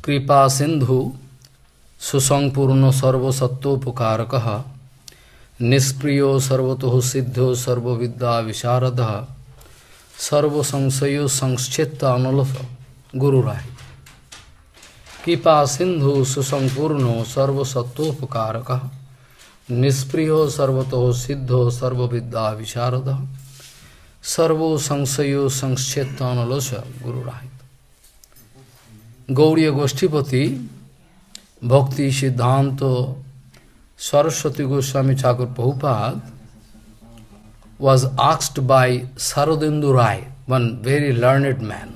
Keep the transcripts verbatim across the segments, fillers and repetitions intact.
Kripa Sindhu Susangpurno Sarva Sattopakarakaha Nispriyo Sarvatoho Siddho Sarva Vidya Visharadaha Sarva Samsayo Sanschetta Analasa Guru Rai Kripa Sindhu Susangpurno Sarva Sattopakarakaha Nispriyo Sarvatoho Siddho Sarva Vidya Visharadaha Sarva Samsayo Sanschetta Analasa Guru Rai. Gauriya Goshtipati Bhakti Siddhanta Saraswati Goswami Thakur Prabhupada was asked by Sarodendu Rai, one very learned man,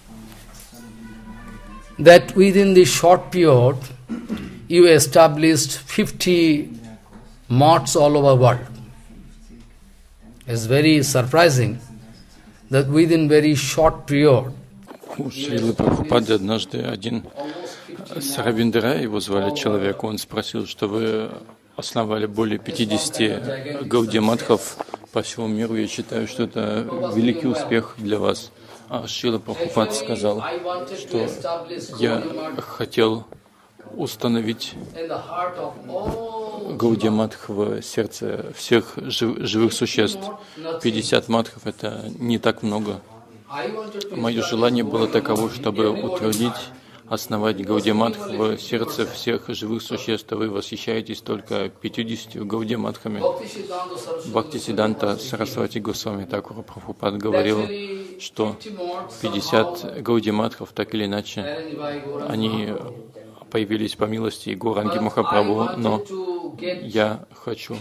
that within this short period you established fifty mats all over the world. It's very surprising that within very short period У Шрилы Прабхупады однажды один Саравиндра, его звали человек, он спросил, что вы основали более пятидесяти гаудия-матхов по всему миру. Я считаю, что это великий успех для вас. А Шрила Прабхупад сказал, что я хотел установить гаудия-матх в сердце всех живых существ. пятьдесят матхов — это не так много. Мое желание было таково, чтобы утвердить, основать гаудия-матх в сердце всех живых существ. Вы восхищаетесь только пятьюдесятью гаудия-матхами. Бхактисиддханта Сарасвати Госвами Тхакур Прабхупад говорил, что пятьдесят гаудия-матхов, так или иначе, они появились по милости Гауранги Махапрабху, но я хочу,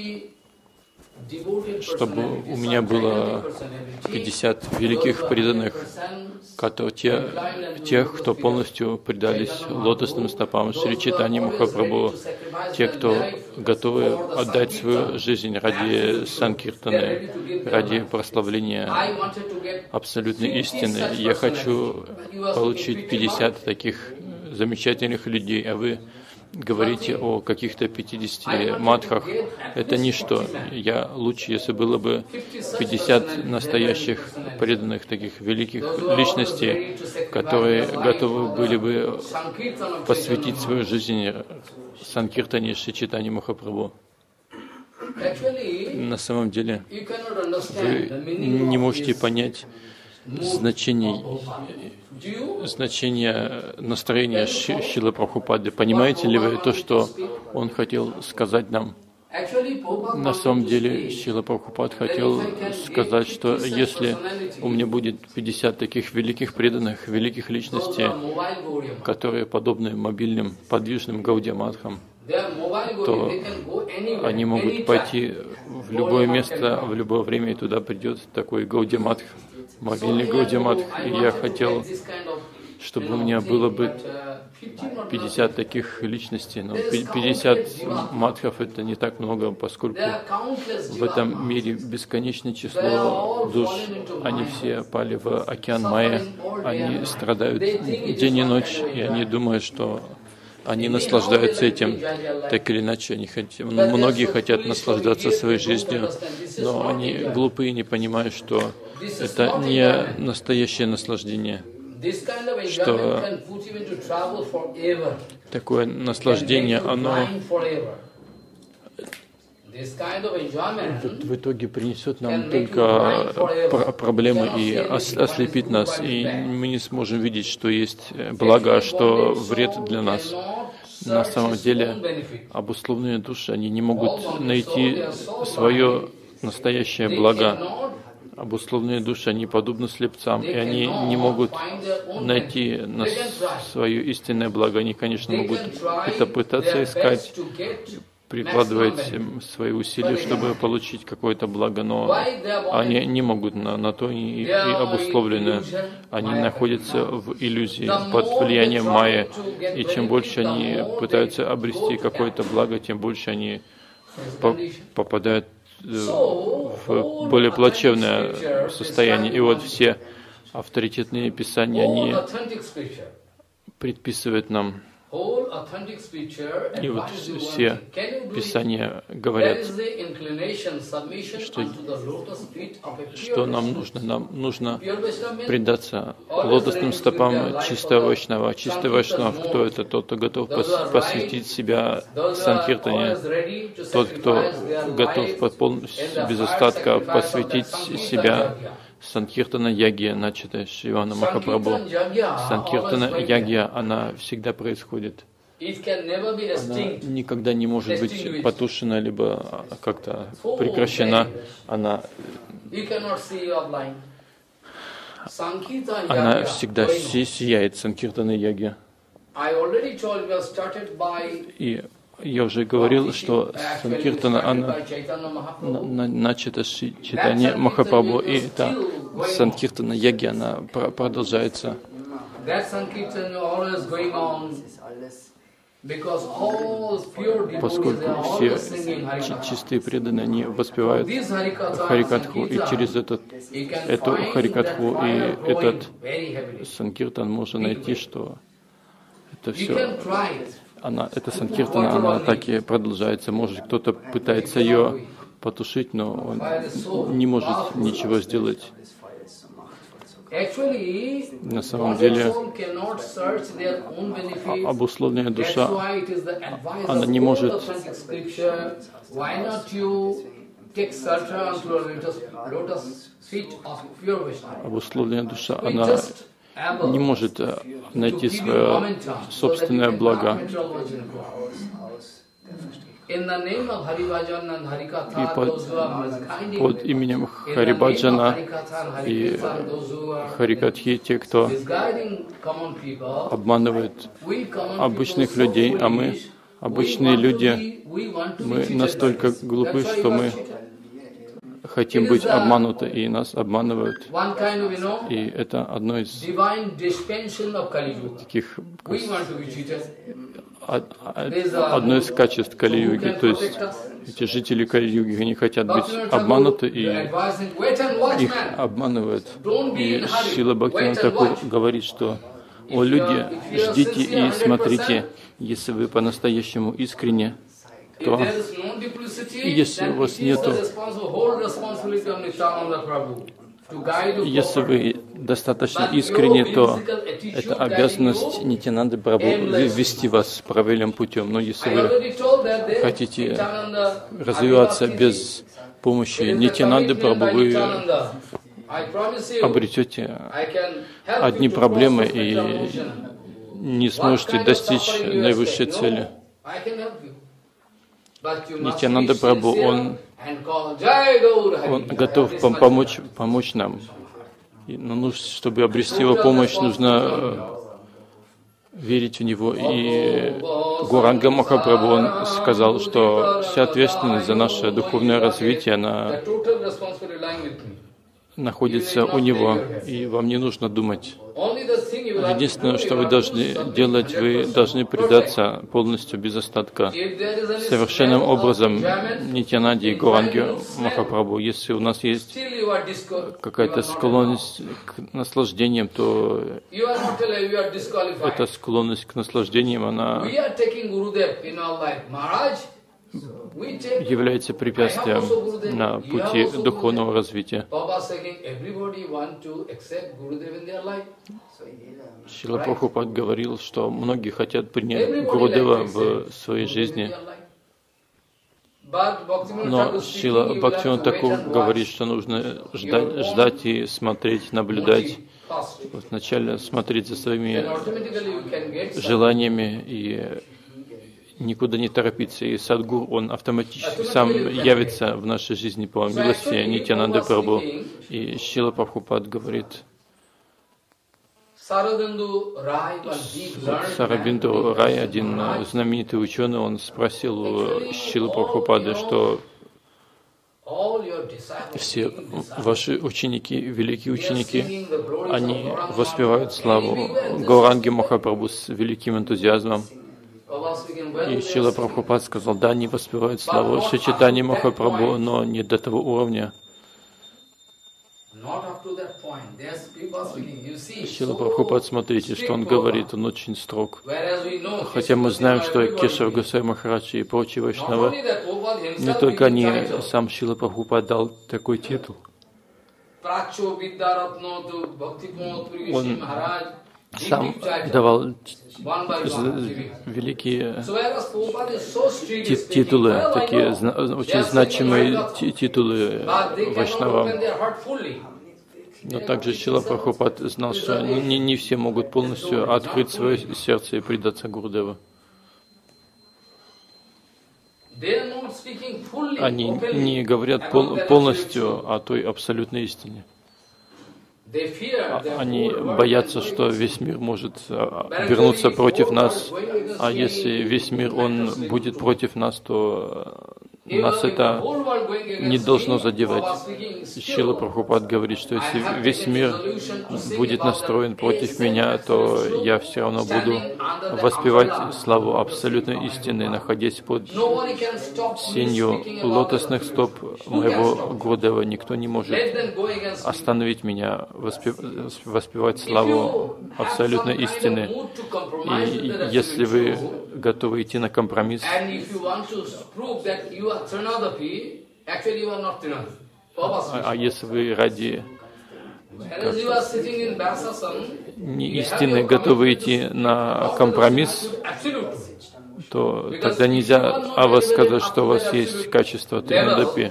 чтобы у меня было пятьдесят великих преданных, которые, те, тех, кто полностью предались лотосным стопам Шри Чайтаньи Махапрабху, те, кто готовы отдать свою жизнь ради санкиртаны, ради прославления абсолютной истины. Я хочу получить пятьдесят таких замечательных людей, а вы говорите о каких-то пятидесяти матхах. Это ничто. Я лучше, если было бы пятьдесят настоящих преданных таких великих личностей, которые готовы были бы посвятить свою жизнь санкиртане Шри Чайтаньи Махапрабху. На самом деле, вы не можете понять значение, значение настроения Шрилы Прабхупады. Понимаете ли вы то, что он хотел сказать нам? На самом деле, Шрила Прабхупад хотел сказать, что если у меня будет пятьдесят таких великих преданных, великих личностей, которые подобны мобильным, подвижным гаудия-матхам, то они могут пойти в любое место, в любое время, и туда придет такой гаудия-матх, мобильный гаудия-матх. И я хотел, чтобы у меня было бы пятьдесят таких личностей, но пятьдесят матхов — это не так много, поскольку в этом мире бесконечное число душ, они все пали в океан майя, они страдают день и ночь, и они думают, что они наслаждаются этим. Так или иначе, они хотят, многие хотят наслаждаться своей жизнью, но они глупые, не понимают, что это не настоящее наслаждение, что такое наслаждение, оно в итоге принесет нам только проблемы и ослепит нас, и мы не сможем видеть, что есть благо, а что вред для нас. На самом деле, обусловленные души, они не могут найти свое настоящее благо. Обусловленные души, они подобны слепцам, и они не могут найти на свое истинное благо. Они, конечно, могут это пытаться искать, прикладывать свои усилия, чтобы получить какое-то благо, но они не могут, на, на то и, и обусловлены. Они находятся в иллюзии, под влиянием майя, и чем больше они пытаются обрести какое-то благо, тем больше они по попадают в более плачевное состояние. И вот все авторитетные писания, они предписывают нам И вот все Писания говорят, что, что нам нужно. Нам нужно предаться лотосным стопам чистого Вайшнава. Чистый Вайшнав, кто это? Тот, кто готов пос посвятить себя Санкиртане. Тот, кто готов полностью, без остатка посвятить себя Санкиртана Ягья, начатая Шривана Махапрабху. Санкиртана Ягья, она всегда происходит. Она никогда не может быть потушена, либо как-то прекращена. Она, она всегда сияет, Санкиртана Ягья. И я уже говорил, что Санкиртана, она начата с читания Махапрабху, и эта Санкиртана Ягья, она продолжается. Поскольку все чистые преданные, они воспевают Харикатху, и через этот, эту Харикатху и этот Санкиртан можно найти, что это все, она, эта Санкиртана, она так и продолжается. Может, кто-то пытается ее потушить, но он не может ничего сделать. На самом деле, обусловленная душа, она не может обусловленная душа, она не может найти свое собственное благо. И под, под именем Харибаджана и Харикатхи, те, кто обманывает обычных людей, а мы, обычные люди, мы настолько глупы, что мы хотим быть обмануты, и нас обманывают. И это одно из таких, одно из качеств Кали-юги. То есть эти жители Кали-юги, они хотят быть обмануты, и их обманывают. И Шрила Бхактивинода Тхакур говорит, что: «О люди, ждите и смотрите, если вы по-настоящему искренне, то если у вас нету, если вы достаточно искренне, то это обязанность Нитьянанды Прабху вести вас правильным путем. Но если вы хотите развиваться без помощи Нитьянанды Прабху, вы обретете одни проблемы и не сможете достичь наивысшей цели. Нитьянанда Прабху, он, он готов помочь, помочь нам. Но нужно, чтобы обрести его помощь, нужно верить в него. И Гуранга Махапрабху, он сказал, что вся ответственность за наше духовное развитие, она находится у него, и вам не нужно думать. Единственное, что вы должны делать, вы должны предаться полностью, без остатка, совершенным образом Нитьянанде и Гуранге Махапрабху. Если у нас есть какая-то склонность к наслаждениям, то эта склонность к наслаждениям, она является препятствием на пути духовного развития. Шрила Прабхупад говорил, что многие хотят принять Гурудева в своей жизни. Но Шрила Бхактивинода Тхакур говорит, что нужно ждать, ждать и смотреть, наблюдать. Вот вначале смотреть за своими желаниями и никуда не торопиться. И Садгур, он автоматически сам явится в нашей жизни по милости Нитьянанды Прабху. И Шрила Прабхупад говорит, Сарабинду Рай, один знаменитый ученый, он спросил у Шрилы Прабхупады, что все ваши ученики, великие ученики, они воспевают славу Гауранги Махапрабху с великим энтузиазмом. И Шрила Прабхупад сказал: да, они воспевают славу Шри Чайтанья Махапрабху, но не до того уровня. Шрила Прабхупад, смотрите, что он говорит, он очень строг. Хотя мы знаем, что Кешав Госвами Махарадж и прочие вайшнавы, не только они, сам Шрила Прабхупад дал такой титул. Он сам давал великие титулы, такие очень значимые титулы вайшнавам. Но также Шрила Прабхупад знал, что не, не все могут полностью открыть свое сердце и предаться Гурудеву. Они не говорят пол, полностью о той абсолютной истине. Они боятся, что весь мир может вернуться против нас, а если весь мир он будет против нас, то нас это не должно задевать. Шрила Прабхупад говорит, что если весь мир будет настроен против меня, то я все равно буду воспевать славу абсолютной истины, находясь под сенью лотосных стоп моего Гурудева. Никто не может остановить меня воспевать славу абсолютной истины. И если вы готовы идти на компромисс, а, а если вы ради не истины готовы идти на компромисс, то тогда нельзя о вас сказать, что у вас есть качество Тринадапи.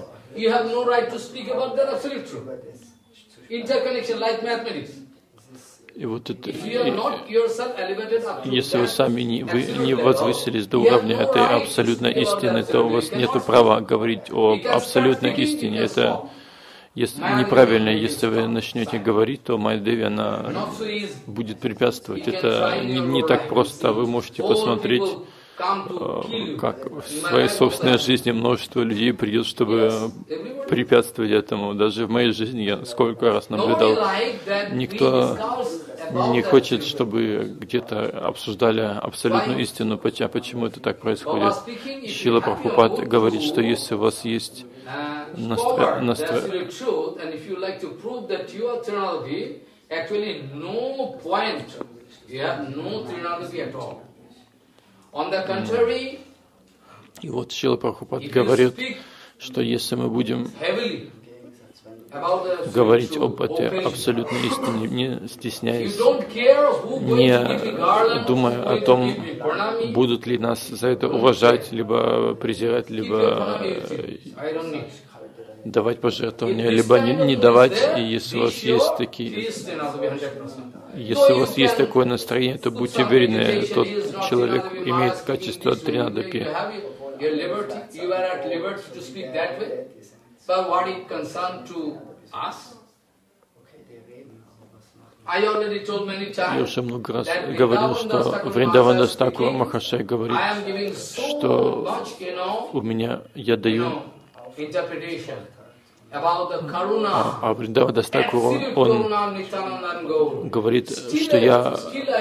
И вот это, и, если вы сами не, вы не возвысились до уровня этой абсолютной истины, то у вас нет права говорить о абсолютной истине. Это если, неправильно. Если вы начнете говорить, то Майя-деви, она будет препятствовать. Это не, не так просто. Вы можете посмотреть, как в своей собственной жизни множество людей придет, чтобы препятствовать этому. Даже в моей жизни я сколько раз наблюдал, никто не хочет, чтобы где-то обсуждали абсолютную истину. А почему это так происходит? Шрила Прабхупад говорит, что если у вас есть настро... настро... И вот Шрила Прабхупад говорит, что если мы будем говорить об этой абсолютной истине, не стесняясь, не думая о том, будут ли нас за это уважать, либо презирать, либо давать пожертвования, либо не, не давать. И если у вас есть такие, если у вас есть такое настроение, то будьте уверены, тот человек имеет качество Тринадапи. Я уже много раз говорил, что Вриндаванас Такур Махашай говорит, что у меня, я даю, а, а Вриндаванас Такур, он говорит, что я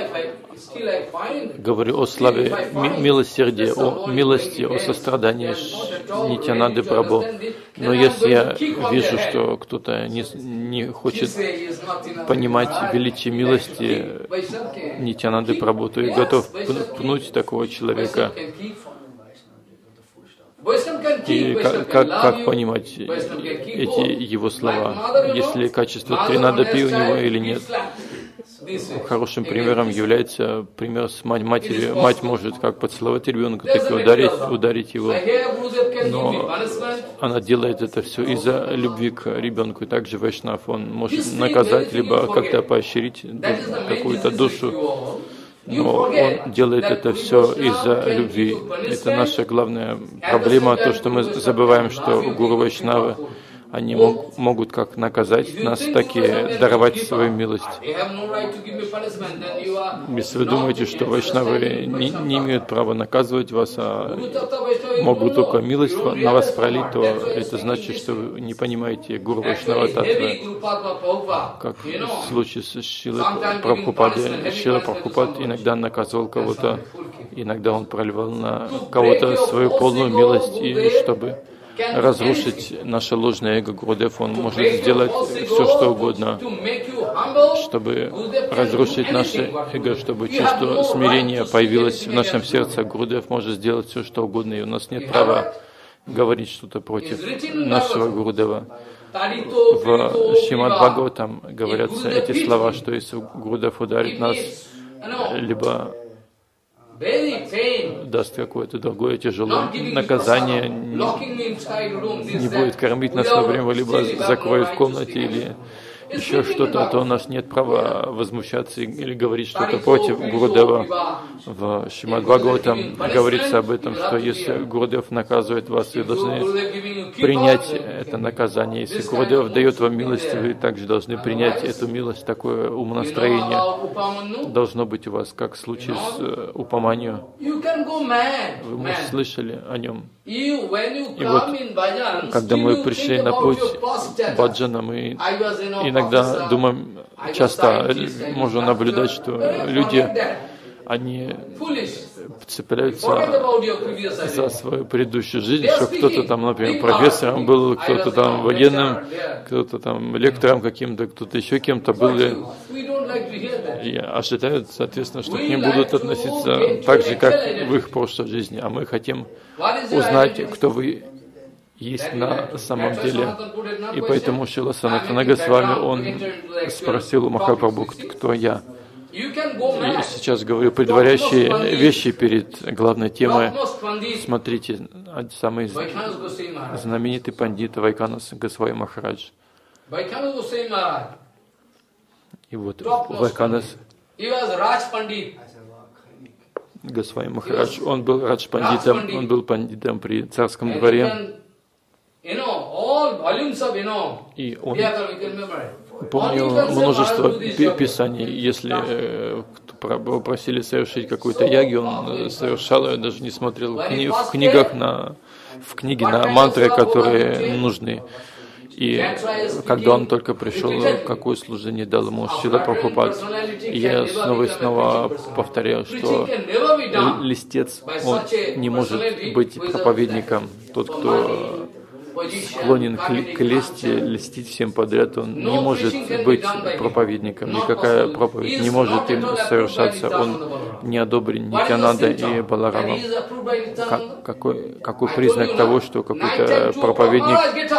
говорю о славе милосердия, о милости, о сострадании Нитьянанды Прабху. Но если я вижу, что кто-то не, не хочет понимать величие милости Нитьянанды Прабху, то я готов пнуть такого человека. И как, как, как понимать эти его слова, если качество Тринадапи у него или нет? Хорошим примером является пример с матерью. Мать может как поцеловать ребенка, так и ударить, ударить его. Но она делает это все из-за любви к ребенку. И также вайшнав, он может наказать, либо как-то поощрить какую-то душу. Но он делает это все из-за любви. Это наша главная проблема, то, что мы забываем, что гуру вайшнавы, они мог, могут как наказать нас, так и даровать свою милость. Если вы думаете, что вайшнавы не, не имеют права наказывать вас, а могут только милость на вас пролить, то это значит, что вы не понимаете гуру вайшнава татвы. Как в случае с Шрилой Прабхупадой. Шрила Прабхупад иногда наказывал кого-то, иногда он проливал на кого-то свою полную милость, и чтобы разрушить наше ложное эго, Гурудев, он может сделать все, что угодно. чтобы разрушить наше эго, чтобы чувство смирения появилось в нашем сердце. Гурудев может сделать все, что угодно, и у нас нет права говорить что-то против нашего Гурудева. В Шримад Бхагаватам говорятся эти слова, что если Гурудев ударит нас, либо даст какое-то другое тяжелое наказание, не, не будет кормить нас во время, либо закроет в комнате, или еще что-то, то у нас нет права возмущаться или говорить что-то против Гурудева. В Шримад Бхагаватам говорится об этом, что если Гурудев наказывает вас, вы должны принять это наказание. Если Гурудев дает вам милость, вы также должны принять эту милость. Такое умонастроение должно быть у вас, как в случае с Упаманью. Вы, может, слышали о нем. И вот, когда мы пришли на путь баджана, мы иногда думаем, часто можно наблюдать, что люди, они цепляются за свою предыдущую жизнь, что кто-то там, например, профессором был, кто-то там военным, кто-то там лектором каким-то, кто-то еще кем-то был, и ожидают, соответственно, что к ним будут относиться так же, как в их прошлой жизни. А мы хотим узнать, кто вы есть на самом деле. И поэтому Шрила Санатана Госвами, он спросил у Махапрабху, кто я. И сейчас говорю предварящие вещи перед главной темой. Смотрите, самый знаменитый пандит Вайканас Госвами Махарадж. И вот Вайканас Госвами Махарадж, он был Радж пандитом, он был пандитом при царском дворе. И он помнил множество писаний. Если э, просили совершить какую-то яги, он совершал ее, даже не смотрел в, кни в книгах на в книги на мантры, которые нужны. И когда он только пришел, какое служение дал ему Шрила Прабхупад. И я снова и снова повторяю, что листец, он не может быть проповедником. Тот, кто склонен к лести, льстить всем подряд, он не может быть проповедником. Никакая проповедь не может им совершаться. Он не одобрен Нитьянанда и Баларамом. Как, какой, какой признак того, что какой-то проповедник,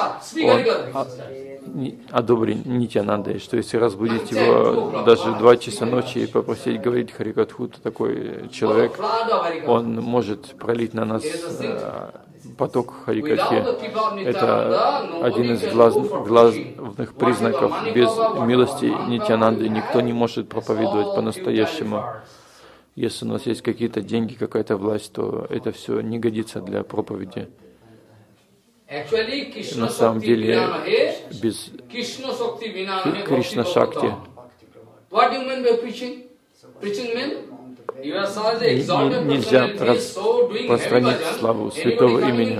он одобрен Нитьянандой, что если разбудить его даже в два часа ночи и попросить говорить Харикатху, то такой человек, он может пролить на нас поток Харикатхи. Это один из глаз, главных признаков. Без милости Нитьянанды никто не может проповедовать по-настоящему. Если у нас есть какие-то деньги, какая-то власть, то это все не годится для проповеди. На самом деле, без Кришна Шакти нельзя распространить славу святого имени.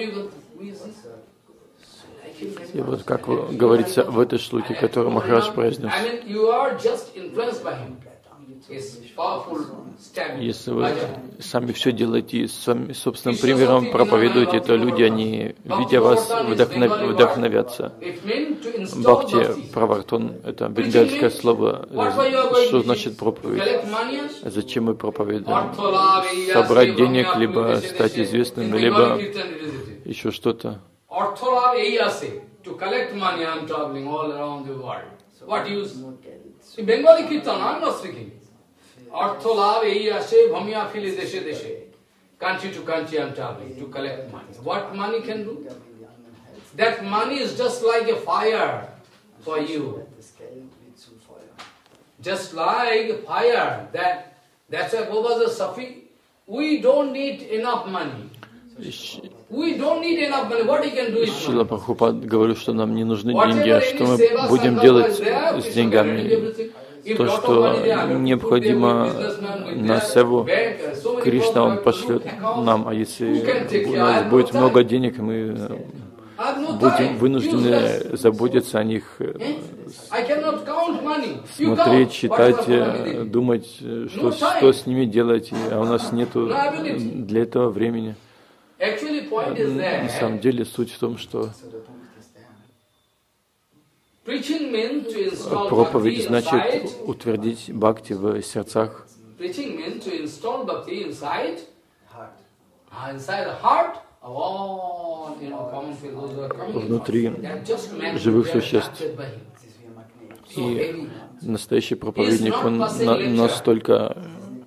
И вот как говорится в этой шлуке, которую Махарадж произнес. Если вы сами все делаете и сами собственным примером проповедуете, то люди, они, видя вас, вдохнов... вдохновятся. Бхакти Правартон — это бенгальское слово. Что значит проповедь? Зачем мы проповедуем? Собрать денег, либо стать известным, либо еще что-то. Artholab ei ashe bhamya fili deshe deshe. Country to country I am traveling to collect money. What money can do? That money is just like a fire for you. Just like a fire. That that's why Prabhupada is suffering. We don't need enough money. We don't need enough money. What he can do is Шрила Прабхупад говорит, что нам не нужны деньги, а что мы будем делать с деньгами? То, что необходимо на севу, Кришна, он пошлет нам, а если у нас будет много денег, мы будем вынуждены заботиться о них, смотреть, читать, думать, что, что с ними делать, а у нас нет для этого времени. На самом деле суть в том, что Проповедь значит утвердить бхакти в сердцах. Внутри живых существ. И настоящий проповедник, он на, настолько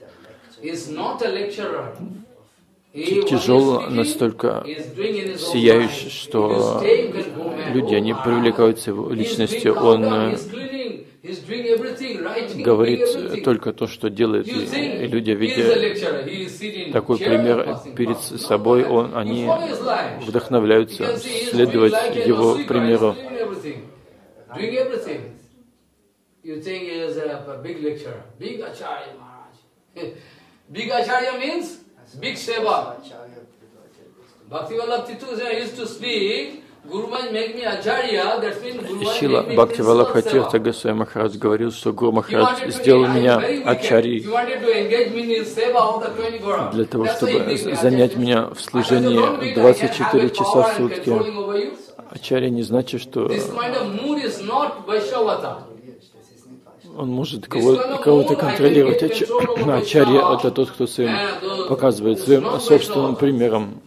тяжел, настолько сияющий, что люди, они привлекаются его личностью. Он говорит только то, что делает, и люди, видя такой пример перед собой, он, они вдохновляются следовать его примеру. Big Acharya means big seva. Bhaktivinoda Tirtha used to speak, Guru Maharaj make me Acharya, that means Guru Maharaj Шила make me Бхактивалабха Тиртха Госвами Махарадж говорил, что Гуру Махарадж сделал меня Ачарьей для того, чтобы занять меня в служении двадцать четыре часа в сутки. Ачарья не значит, что он может кого-то, кого-то контролировать. Ачарья — это тот, кто своим показывает своим собственным примером.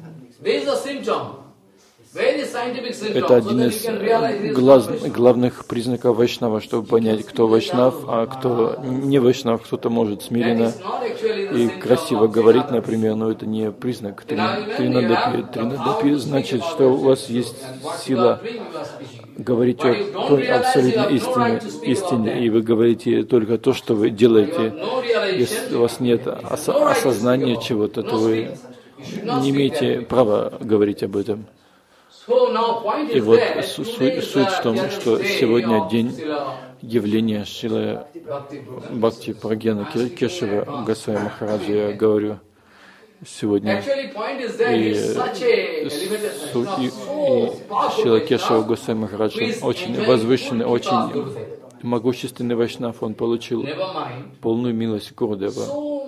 Это один из глаз, главных признаков вайшнава, чтобы понять, кто вайшнав, а кто не вайшнав. Кто-то может смиренно и красиво говорить, например, но это не признак тринадапи. Тринадапи значит, что у вас есть сила говорить о абсолютной истине, истине, и вы говорите только то, что вы делаете. Если у вас нет ос- осознания чего-то, то вы не имеете права говорить об этом. И вот суть, суть в том, что сегодня день явления Шрилы Бхакти Прагьяна Кешава Госвами Махараджа, я говорю сегодня. И, суть, и, и Шрила Кешава Госвами Махарадж, он очень возвышенный, очень могущественный вайшнав, он получил полную милость Гурудева.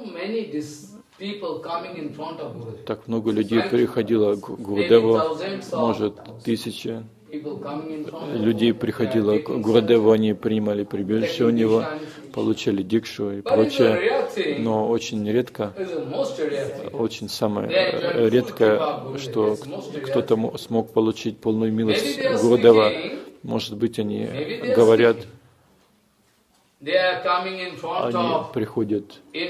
Так много людей приходило к Гурудеву, может, тысячи людей приходило к Гурудеву, они принимали прибежище у него, получали дикшу и прочее, но очень редко, очень самое редкое, что кто-то смог получить полную милость Гурудева. Может быть, они говорят, они приходят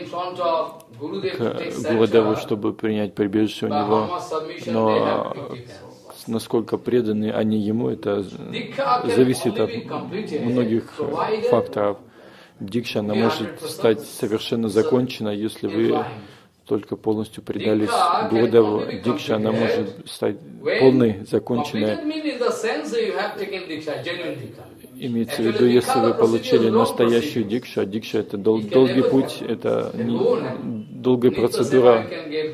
к Гурудеву, чтобы принять прибежище у него, но насколько преданы они ему, это зависит от многих факторов. Дикша, она может стать совершенно законченной, если вы только полностью предались Гурудеву. Дикша, она может стать полной, законченной. Имеется в виду, если вы получили настоящую дикшу, а дикша — это дол- долгий путь, это не, долгая процедура.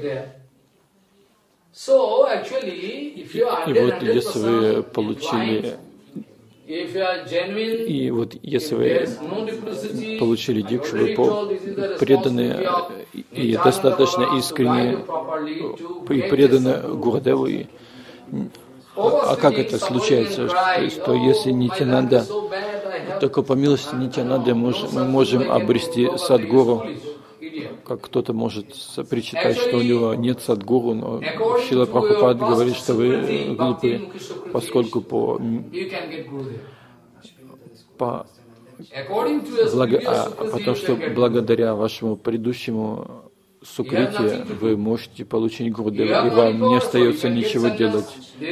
И вот если вы получили, и вот если вы получили дикшу, вы преданы и достаточно искренне и преданы Гурудеву. И А как это случается? Что, что если Нитьянанда, только по милости Нитьянанды мы можем обрести садгуру, как кто-то может причитать, что у него нет садгуру, но Шрила Прабхупада говорит, что вы глупы, поскольку по, по благо, а, потому что благодаря вашему предыдущему сукрите вы можете получить Гурудева, и вам не остается ничего делать.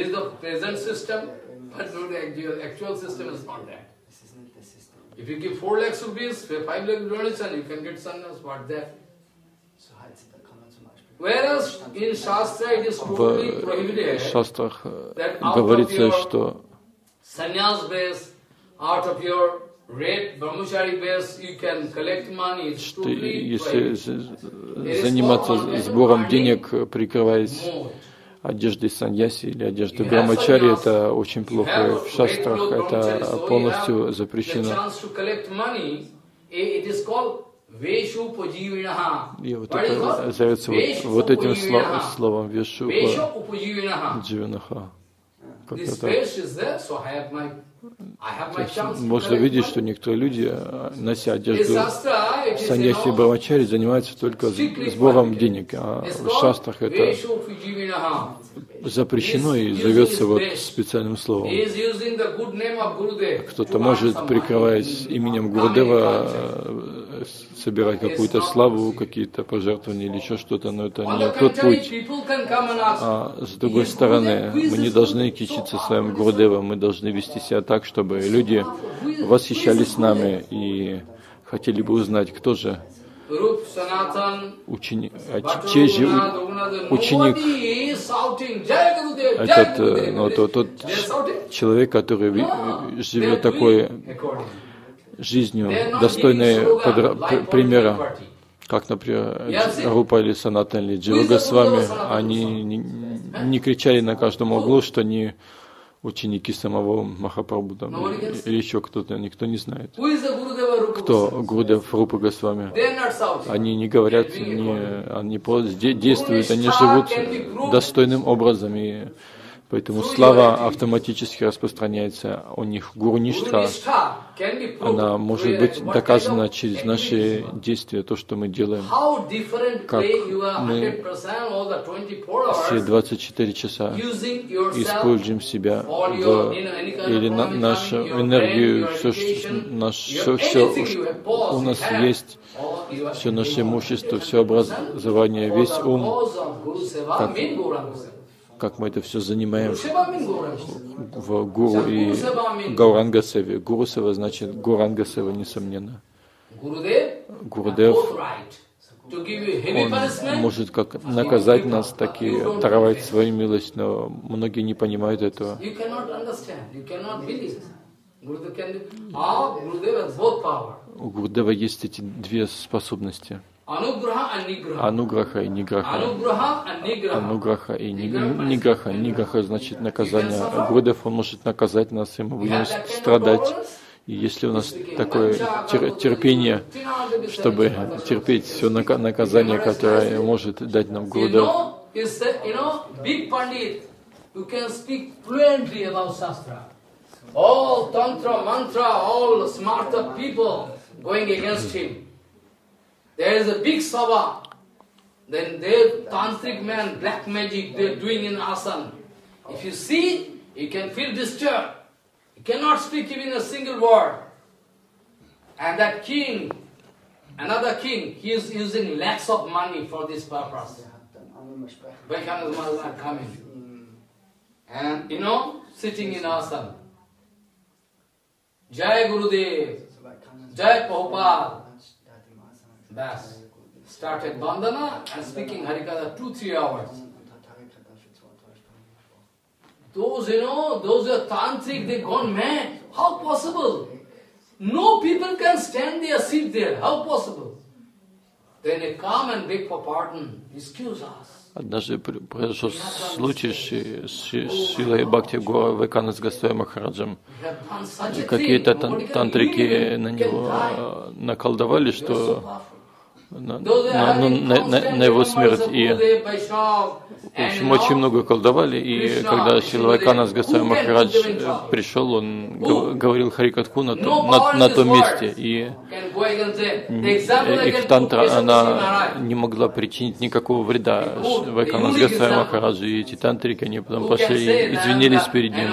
В шастрах говорится, что что если заниматься сбором денег, прикрываясь одеждой саньяси или одеждой брамачари, это очень плохо. В шастрах это полностью запрещено. И вот это называется вот, вот этим слов, словом вешупа дживинаха. Как-то так. Можно видеть, что некоторые люди, нося одежду саньяси брамачари, занимаются только сбором денег, а в шастрах это запрещено и зовется вот специальным словом. Кто-то может, прикрываясь именем Гурудева, собирать какую-то славу, какие-то пожертвования или еще что-то, но это не тот путь. А с другой стороны, мы не должны кичиться своим Гурудевом, мы должны вести себя так, чтобы люди восхищались нами и хотели бы узнать, кто же ученик, чей же ученик, этот, ну, тот, тот человек, который живет такой жизнью, достойной примера, как, например, Рупа или Санатан или Джива Госвами. Они не, не кричали на каждом углу, что они ученики самого Махапрабху там, или еще кто-то, никто не знает. Кто Гурудев Рупа Госвами? Они не говорят, не, они просто действуют, они живут достойным образом, и поэтому слава автоматически распространяется. У них гуру ништха, она может быть доказана через наши действия, то, что мы делаем. Как мы все двадцать четыре часа используем себя в, или на, нашу энергию, все, что, наш, все, все у нас есть, все наше имущество, все образование, весь ум, как, как мы это все занимаем в Гуру и Гауранга Севе. Гуру Сева значит Гауранга Сева, несомненно. Гурудев, он может как наказать нас, так и даровать свою милость, но многие не понимают этого. У Гурудева есть эти две способности. Ануграха и ниграха. Ануграха и ниграха. Ниграха значит наказание. Гурудев, он может наказать нас, и мы будем страдать. И если у нас такое терпение, чтобы терпеть все наказание, которое может дать нам Гурудев. All tantra, mantra, all smarta people going against him. There is a big sabha. Then they tantric man, black magic, they are doing in asana. If you see, you can feel disturbed. You cannot speak even a single word. And that king, another king, he is using lakhs of money for this purpose. Vaishnav Maharaj are coming. And, you know, sitting in asana. Jai Gurudev, Jai Prabhupada. Bas. Started bandana and speaking Harikatha two, three hours. Those, you know, those are tantric, they gone mad. How possible? No people can stand there, sit there. How possible? Then they come and beg for pardon. Excuse us. Однажды произошел случай с Шилой Бхакти Вайкананда с Госвами Махараджем. Какие-то тантрики на него наколдовали, что на, на, на, на, на его смерть. И, в общем, очень много колдовали. И когда Шила Вайкананда с Госвами Махарадж пришел, он говорил Харикатху на, на, на том месте. И их тантра, она не могла причинить никакого вреда Вайкананда с Госвами Махараджу. И эти тантрики, они потом пошли и извинились перед ним.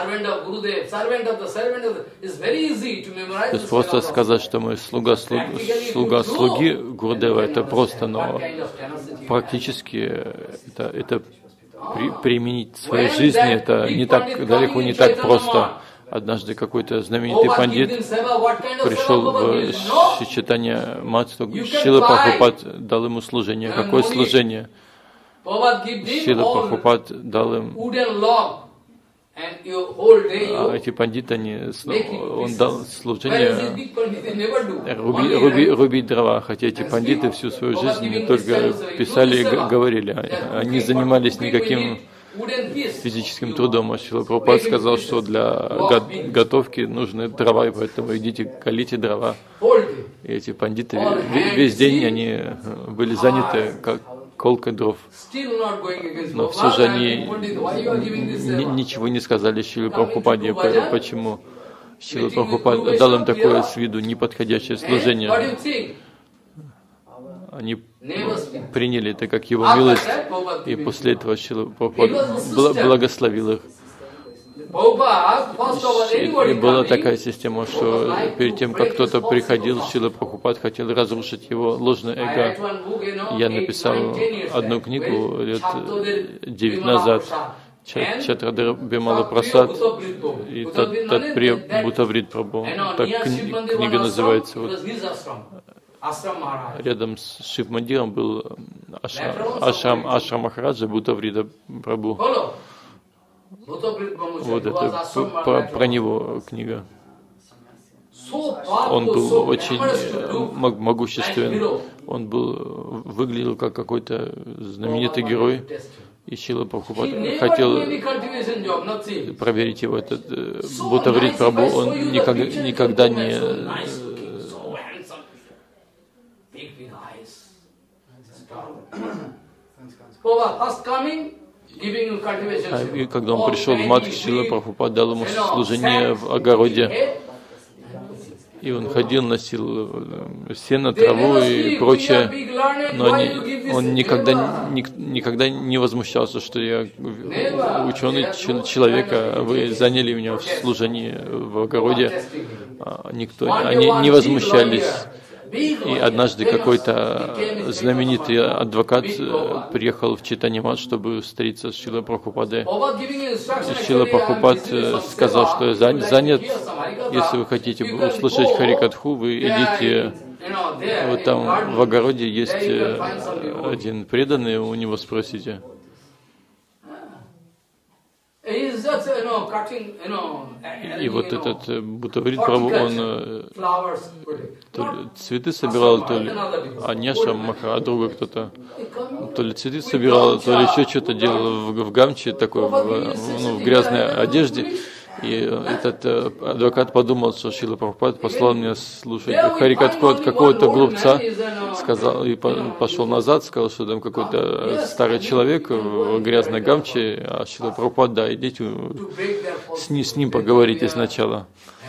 То есть просто сказать, что мы слуга, слуг, слуга слуги Гурудева, это просто, но практически это, это при, применить в своей жизни, это не так, далеко не так просто. Однажды какой-то знаменитый пандит пришел в читание Мацту, Шила Прабхупад дал ему служение. Какое служение? Шила Прабхупад дал им... А эти пандиты, они, он дал служение руби, руби, рубить дрова, хотя эти пандиты всю свою жизнь не только писали и говорили, они занимались никаким физическим трудом. А Шрила Прабхупад сказал, что для готовки нужны дрова, и поэтому идите, колите дрова. И эти пандиты весь день они были заняты как колкой дров. Но все же они ничего не сказали Шриле Прабхупаде, почему Шрила Прабхупада дал им такое с виду неподходящее служение. Они приняли это как его милость, и после этого Шрила Прабхупада благословил их. И была такая система, что перед тем, как кто-то приходил, Шрила Прабхупад хотел разрушить его ложное эго. Я написал одну книгу лет девять назад, Чатрадхара Бимала Прасад и Татприя Бхутаврит Прабху. Так кни книга называется. Вот. Рядом с Шив-мандиром был ашрам, ашрам, ашрам Махараджа Бхутаврита Прабху. Вот это про, про него книга. Он был очень могуществен. Он был, выглядел как какой-то знаменитый герой. И Шрила Прабхупад хотел проверить его. Этот Бхутаврит Прабху, он никогда, никогда не... И когда он пришел в Мадхи, Шрила Прабхупад дал ему служение в огороде. И он ходил, носил сено, траву и прочее. Но они, он никогда, ни, никогда не возмущался, что я ученый человек, а вы заняли меня в служении в огороде. Никто, они не возмущались. И однажды какой-то знаменитый адвокат приехал в Чайтанья-мат, чтобы встретиться с Шрилой Прабхупадой. И Шрила Прабхупад сказал, что я занят. Если вы хотите услышать Харикатху, вы идите, вот там в огороде есть один преданный, у него спросите. И вот этот Бхутаврит Прабху, он то ли цветы собирал, то ли Аняша Маха, а друга кто-то, то ли цветы собирал, то ли еще что-то делал в, в гамче, такой, в, ну, в грязной одежде. И этот адвокат подумал, что Шрила Прабхупад послал меня слушать Харикатху от какого-то глупца, сказал, и пошел назад, сказал, что там какой-то старый человек в грязной гамче, а Шрила Прабхупад, да, идите с ним, с ним поговорите сначала.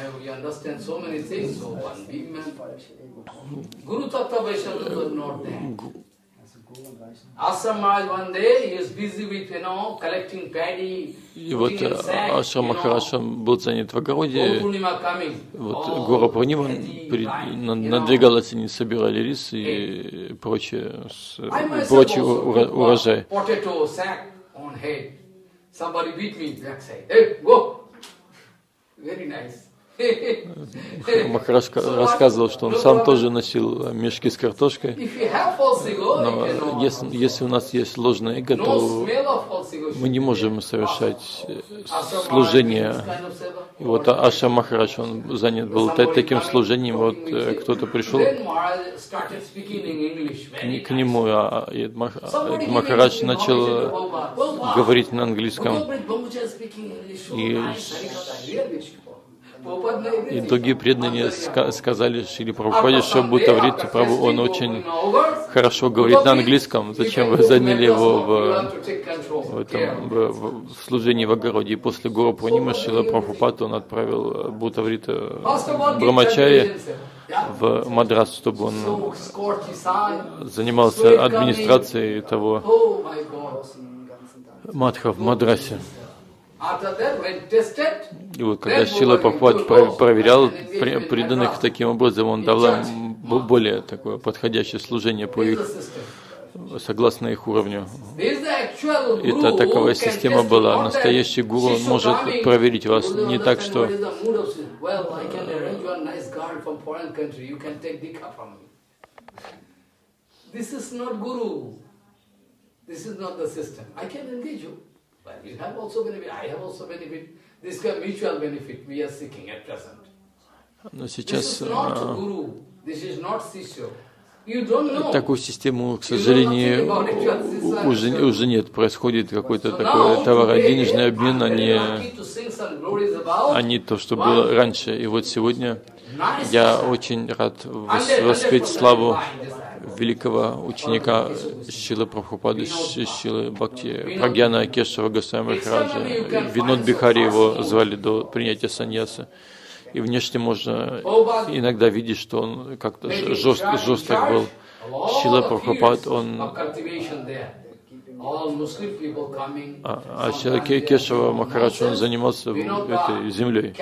И вот Ашрам Махарадж был занят в огороде, вот Гора Пурнима надвигалась, они собирали рис и прочее, прочий урожай. Махарадж рассказывал, что он сам тоже носил мешки с картошкой. Но если, если у нас есть ложное эго, то мы не можем совершать служение. И вот Аша Махарадж, он занят был таким служением. Вот кто-то пришел к, к нему, а Махарадж начал говорить на английском. И И другие преданные сказали Шриле Прабхупаде, что Бхутаврит Прабху, он очень хорошо говорит на английском. Зачем вы заняли его в, в, этом, в, в служении в огороде? И после Гора Пурнимы Шрила Прабхупад, он отправил Бхутаврита Брамачари в Мадрас, чтобы он занимался администрацией того Мадха в Мадрасе. И вот когда Шрила Прабхупад проверял преданных таким образом, он давал им более такое подходящее служение по их, согласно их уровню. Это таковая система была. Настоящий гуру может проверить вас не так, что But you have also benefit, I have also benefit. This kind of mutual benefit we are seeking at present. Но сейчас а, такую систему, к сожалению, уже, уже нет. Происходит какой-то такой товаро-денежный обмен, а не, а не то, что было раньше. И вот сегодня я очень рад воспеть славу великого ученика Шрилы Прабхупады, Шрилы Бхакти Прагьяна Кешава Госвами Махараджа. Винод Бихари его звали до принятия саньяса. И внешне можно иногда видеть, что он как-то жест, жесток был. Шрила Прабхупад, он... А, а Шрила Кешава Махарадж, он занимался этой землей.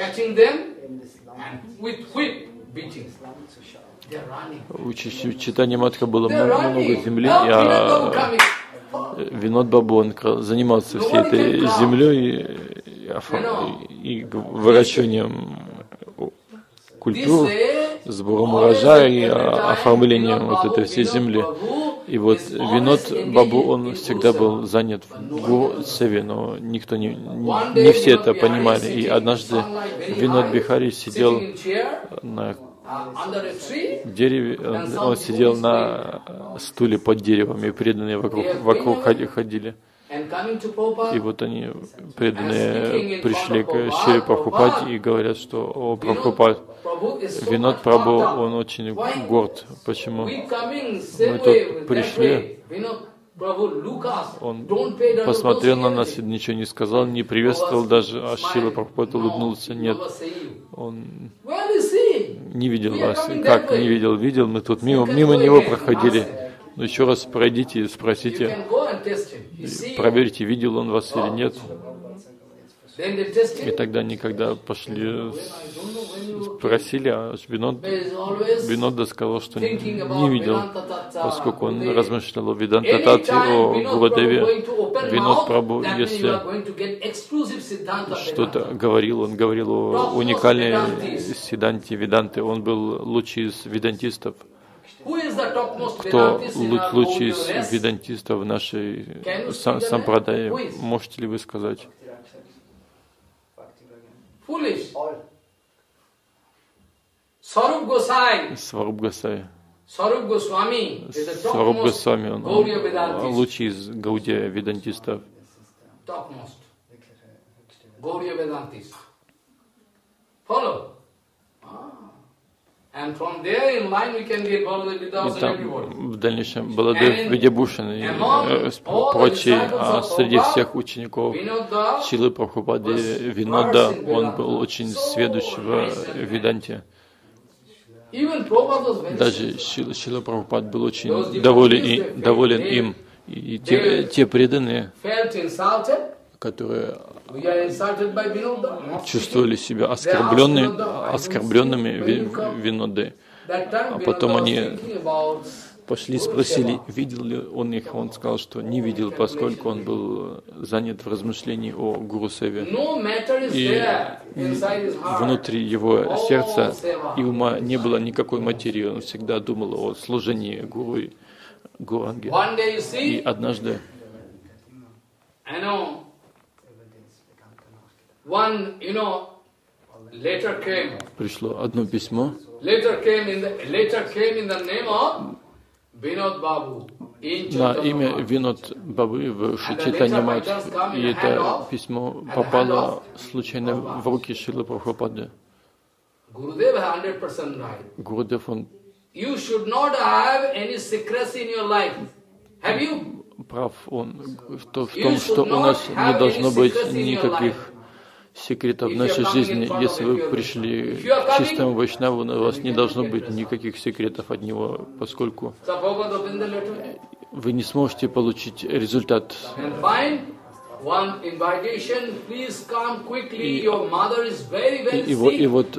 У Чайтаньи Мадхи было много, много земли, а Винод Бабу, он занимался всей этой землей и, и выращиванием культур, сбором урожая и оформлением вот этой всей земли. И вот Винод Бабу, он всегда был занят в Гуру Севе, но никто не, не, не все это понимали. И однажды Винод Бихари сидел на дереве, он, он сидел на стуле под деревом, и преданные вокруг, вокруг ходили. И вот они, преданные, пришли к Шри Прабхупаде и говорят, что о, Прабхупад, Винод Прабху, он очень горд. Почему? Мы тут пришли, он посмотрел на нас и ничего не сказал, не приветствовал даже, а Шрила Прабхупад улыбнулся. Нет, он не видел вас. Как не видел? Видел, мы тут мимо, мимо него проходили. Но еще раз пройдите и спросите, проверьте, видел он вас или нет. И тогда никогда пошли, спросили, а Винод, Винода сказал, что не, не видел, поскольку он размышлял о Веданта Татве, о Гурудеве. Винод Прабху, если что-то говорил, он говорил о уникальной Сиданте, Веданте, он был лучший из ведантистов. Кто лучший из ведантистов в нашей сам, сампрадае? Можете ли вы сказать? Сваруб Госай. Сваруб Госай. Сваруб Госвами, Сваруб Госвами, он, он лучший из Гаудия ведантистов. Gauriya Vedantis. Follow? And from there in line we can get Baladev Vidyabhushan everybody. В дальнейшем Баладев Видябушан и э, прочие, а среди всех учеников Шрилы Прабхупады Винода, он был очень сведущий в Веданте. Даже Шрила Прабхупад был очень доволен, и, доволен им. И те, те преданные, которые чувствовали себя оскорбленными, оскорбленными Винодой. А потом они пошли и спросили, видел ли он их. Он сказал, что не видел, поскольку он был занят в размышлении о Гуру Севе. И внутри его сердца и ума не было никакой материи. Он всегда думал о служении Гуру и Гуранге. И однажды One, you know, letter came. Пришло одно письмо. Letter came in the letter came in the name of Vinod Babu. На имя Винод Бабы в Чайтаньи Мадхи. И это письмо попало случайно в руки Шрилы Прабхупады. Гурудев, он You should not have any secrecy in your life. Have you? Прав он в том, что у нас не должно быть никаких секретов в нашей жизни. Если вы пришли к чистому вайшнаву, у вас не должно быть никаких секретов от него, поскольку вы не сможете получить результат. И, и, вот, и вот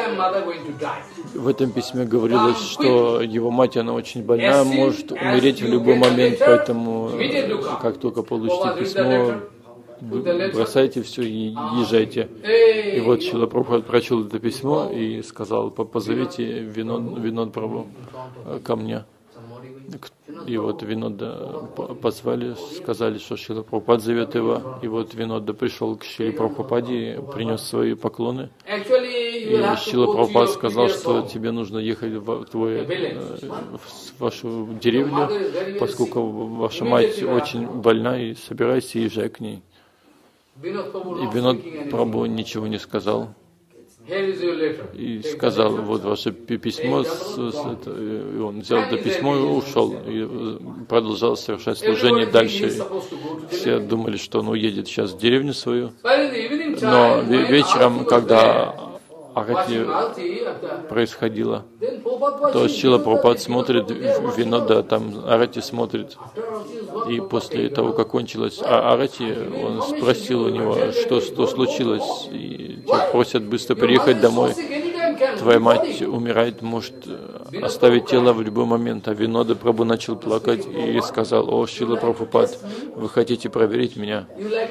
в этом письме говорилось, что его мать, она очень больна, может умереть в любой момент, поэтому как только получите письмо, бросайте все и езжайте. И вот Шрила Прабхупад прочел это письмо и сказал, позовите Винод, Винод Прабху ко мне. И вот Винода позвали, сказали, что Шрила Прабхупад зовет его. И вот Винода пришел к Шриле Прабхупаде, принес свои поклоны. И Шрила Прабхупад сказал, что тебе нужно ехать в, твой, в вашу деревню, поскольку ваша мать очень больна, и собирайся, езжай к ней. И Винод Прабху ничего не сказал. и сказал: вот ваше письмо, с, с, это, и он взял это письмо и ушел, и продолжал совершать служение дальше. Все думали, что он уедет сейчас в деревню свою, но вечером, когда арати происходило, то Шрила Прабхупад смотрит вино, да, там арати смотрит. И после того, как кончилось арати, он спросил у него, что, что случилось, и тебя просят быстро приехать домой. Твоя мать умирает, может оставить тело в любой момент. А Винода Прабху начал плакать и сказал: о, Шрила Прабхупад, вы хотите проверить меня?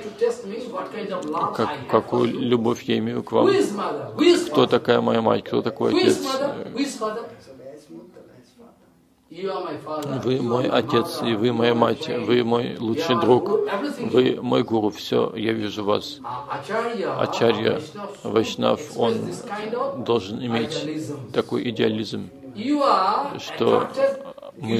Как, какую любовь я имею к вам? Кто такая моя мать? Кто такой отец? Вы мой отец, и вы моя мать, вы мой лучший друг, вы мой гуру, все, я вижу вас. Ачарья, Вайшнав, он должен иметь такой идеализм, что мы,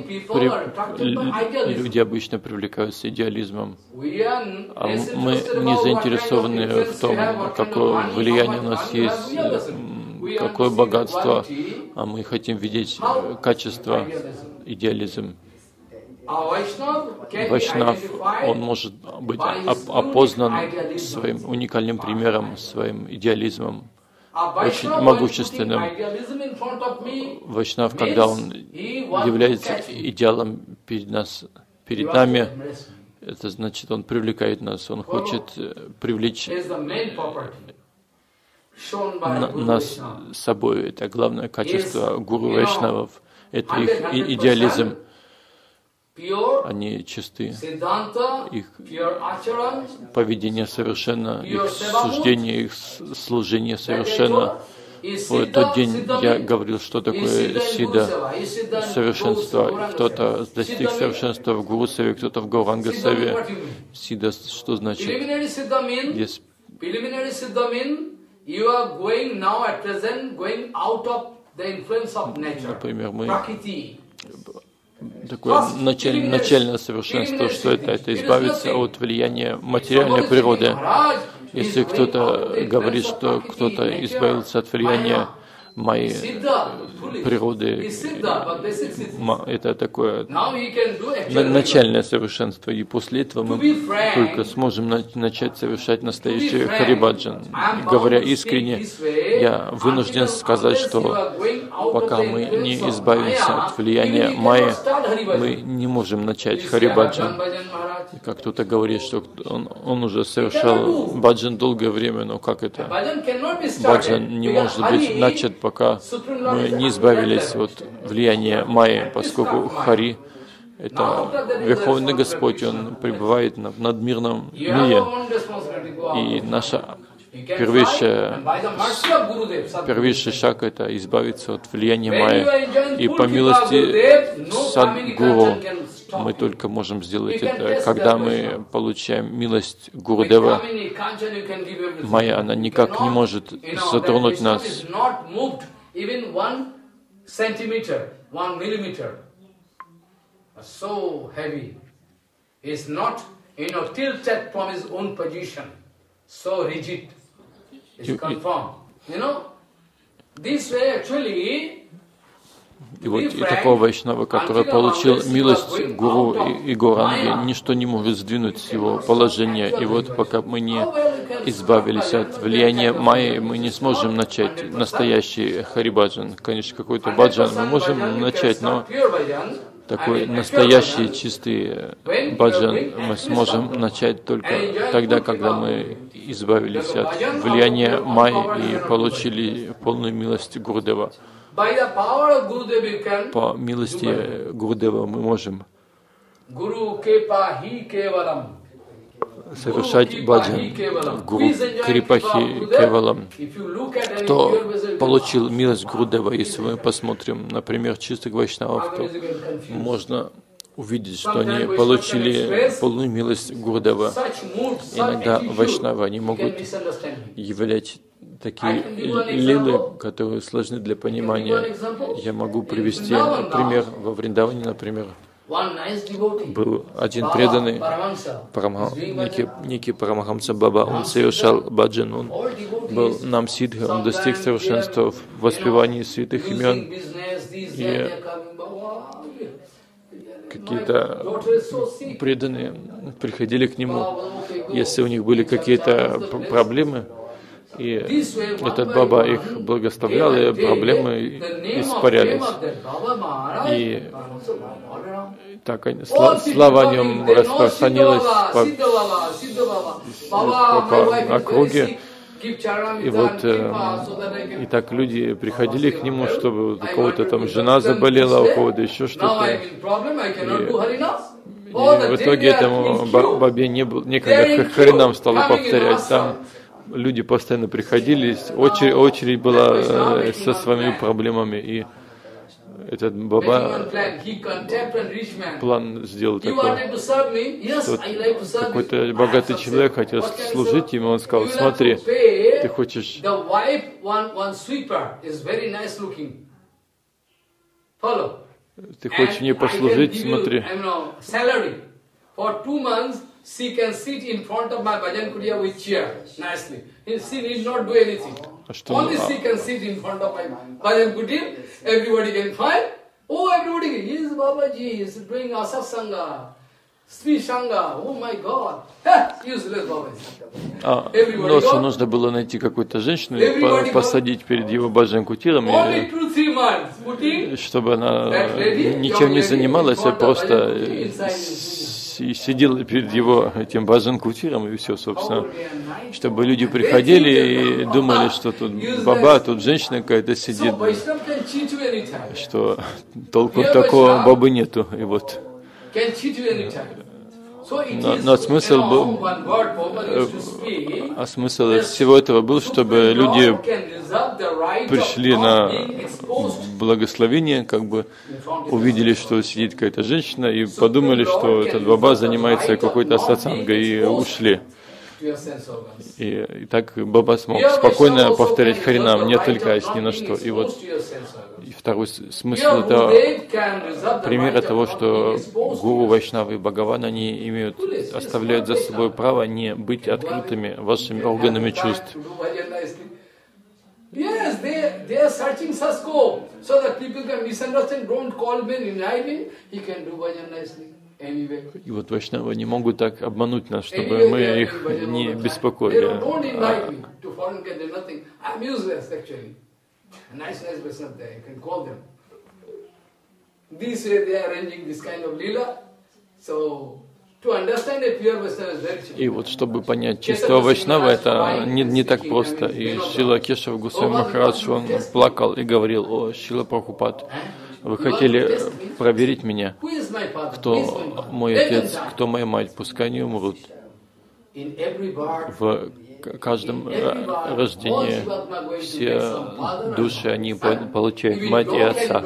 при, люди обычно привлекаются идеализмом, а мы не заинтересованы в том, какое влияние у нас есть, какое богатство, а мы хотим видеть качество, идеализм. Вайшнав, он может быть опознан своим уникальным примером, своим идеализмом, очень могущественным. Вайшнав, когда он является идеалом перед нас, перед нами, это значит, он привлекает нас, он хочет привлечь нас с собой. Это главное качество гуру вайшнавов. Это их идеализм. Они чисты. Их поведение совершенно, их суждение, их служение совершенно. В тот день я говорил, что такое сида, совершенство. Кто-то достиг совершенства в гуру-севе, кто-то в гауранга-севе. Сида что значит? Есть Например, мы такое началь, начальное совершенство, что это? Это избавиться от влияния материальной природы. Если кто-то говорит, что кто-то избавился от влияния моей природы, это такое начальное совершенство, и после этого мы только сможем начать совершать настоящий харибаджан. Говоря искренне, я вынужден сказать, что пока мы не избавимся от влияния майи, мы не можем начать харибаджан. Как кто-то говорит, что он, он уже совершал баджан долгое время, но как это? Баджан не может быть начат, пока мы не избавились от влияния майи, поскольку Хари — это Верховный Господь, Он пребывает в надмирном мире. И наша первейшая, первейший шаг — это избавиться от влияния майи. И по милости Садгуру мы только можем сделать это, когда мы получаем милость Гурудева. Майя, она никак не может затронуть нас. И вот и такого вайшнава, который получил милость гуру и, и гауранги, ничто не может сдвинуть его положение. И вот пока мы не избавились от влияния майи, мы не сможем начать настоящий харибаджан. Конечно, какой-то баджан мы можем начать, но такой настоящий чистый баджан мы сможем начать только тогда, когда мы избавились от влияния майи и получили полную милость Гурудева. По милости Гурудева мы можем совершать баджан. Гуру Крипахи Кевалам. Кто получил милость Гурудева, если мы посмотрим, например, чистых вайшнавов, то можно увидеть, что они получили полную милость Гурудева. Иногда вайшнавы, они могут являть такие лилы, которые сложны для понимания. Я могу привести пример. Во Вриндаване, например, был один преданный, Парамха, некий, некий Парамахамса Баба, он совершал баджан, он был Намсидха, он достиг совершенства в воспевании святых имен, и какие-то преданные приходили к нему, если у них были какие-то проблемы, и этот Баба их благословлял, и проблемы испарялись. И так слава о нем распространилась по, по, по округе. И вот и так люди приходили к нему, чтобы у кого-то там жена заболела, у кого-то еще что-то. И, и в итоге этому Бабе не было некогда Харинам стало повторять. Там люди постоянно приходили, очередь, очередь была э, со своими проблемами, и этот Баба план сделал такой, что какой-то богатый человек хотел служить ему, он сказал: смотри, ты хочешь... Ты хочешь мне послужить, смотри. She can sit in front of my bhajan kutia with chair nicely. She need not do anything. Only she can sit in front of my bhajan kutia. Everybody can find. Oh, everybody, he is Babaji, he is doing asasanga, Sri Sangha. Oh my God, useless Babaji. А, но что нужно было найти какую-то женщину и по посадить перед его баджан кутиром, и чтобы она ничем не занималась, а просто и сидела перед его этим баджан кутиром, и все, собственно. Чтобы люди приходили и думали, что тут баба, тут женщина какая-то сидит, что толку такого бабы нету. И вот. Но, но смысл был, а смысл всего этого был, чтобы люди пришли на благословение, как бы увидели, что сидит какая-то женщина, и подумали, что этот баба занимается какой-то сатсангой, и ушли. И, и так Баба смог спокойно повторять Харинам, не отвлекаясь ни на что. И вот и второй смысл — это пример того, что Гуру, Вайшнавы и Бхагаван, они имеют, оставляют за собой право не быть открытыми вашими органами чувств. Yes, they, they are searching such scope so that people can misunderstand. Don't call me, invite him. He can do bhajan nicely. И вот Вайшнавы не могут так обмануть нас, чтобы мы их не беспокоили. И вот чтобы понять чистого Вайшнава, это не, не так просто. И Шрила Кешава Госвами Махарадж, он плакал и говорил: о, Шрила Прабхупад, вы хотели проверить меня, кто мой отец, кто моя мать, пускай они умрут. В каждом рождении все души, они получают мать и отца.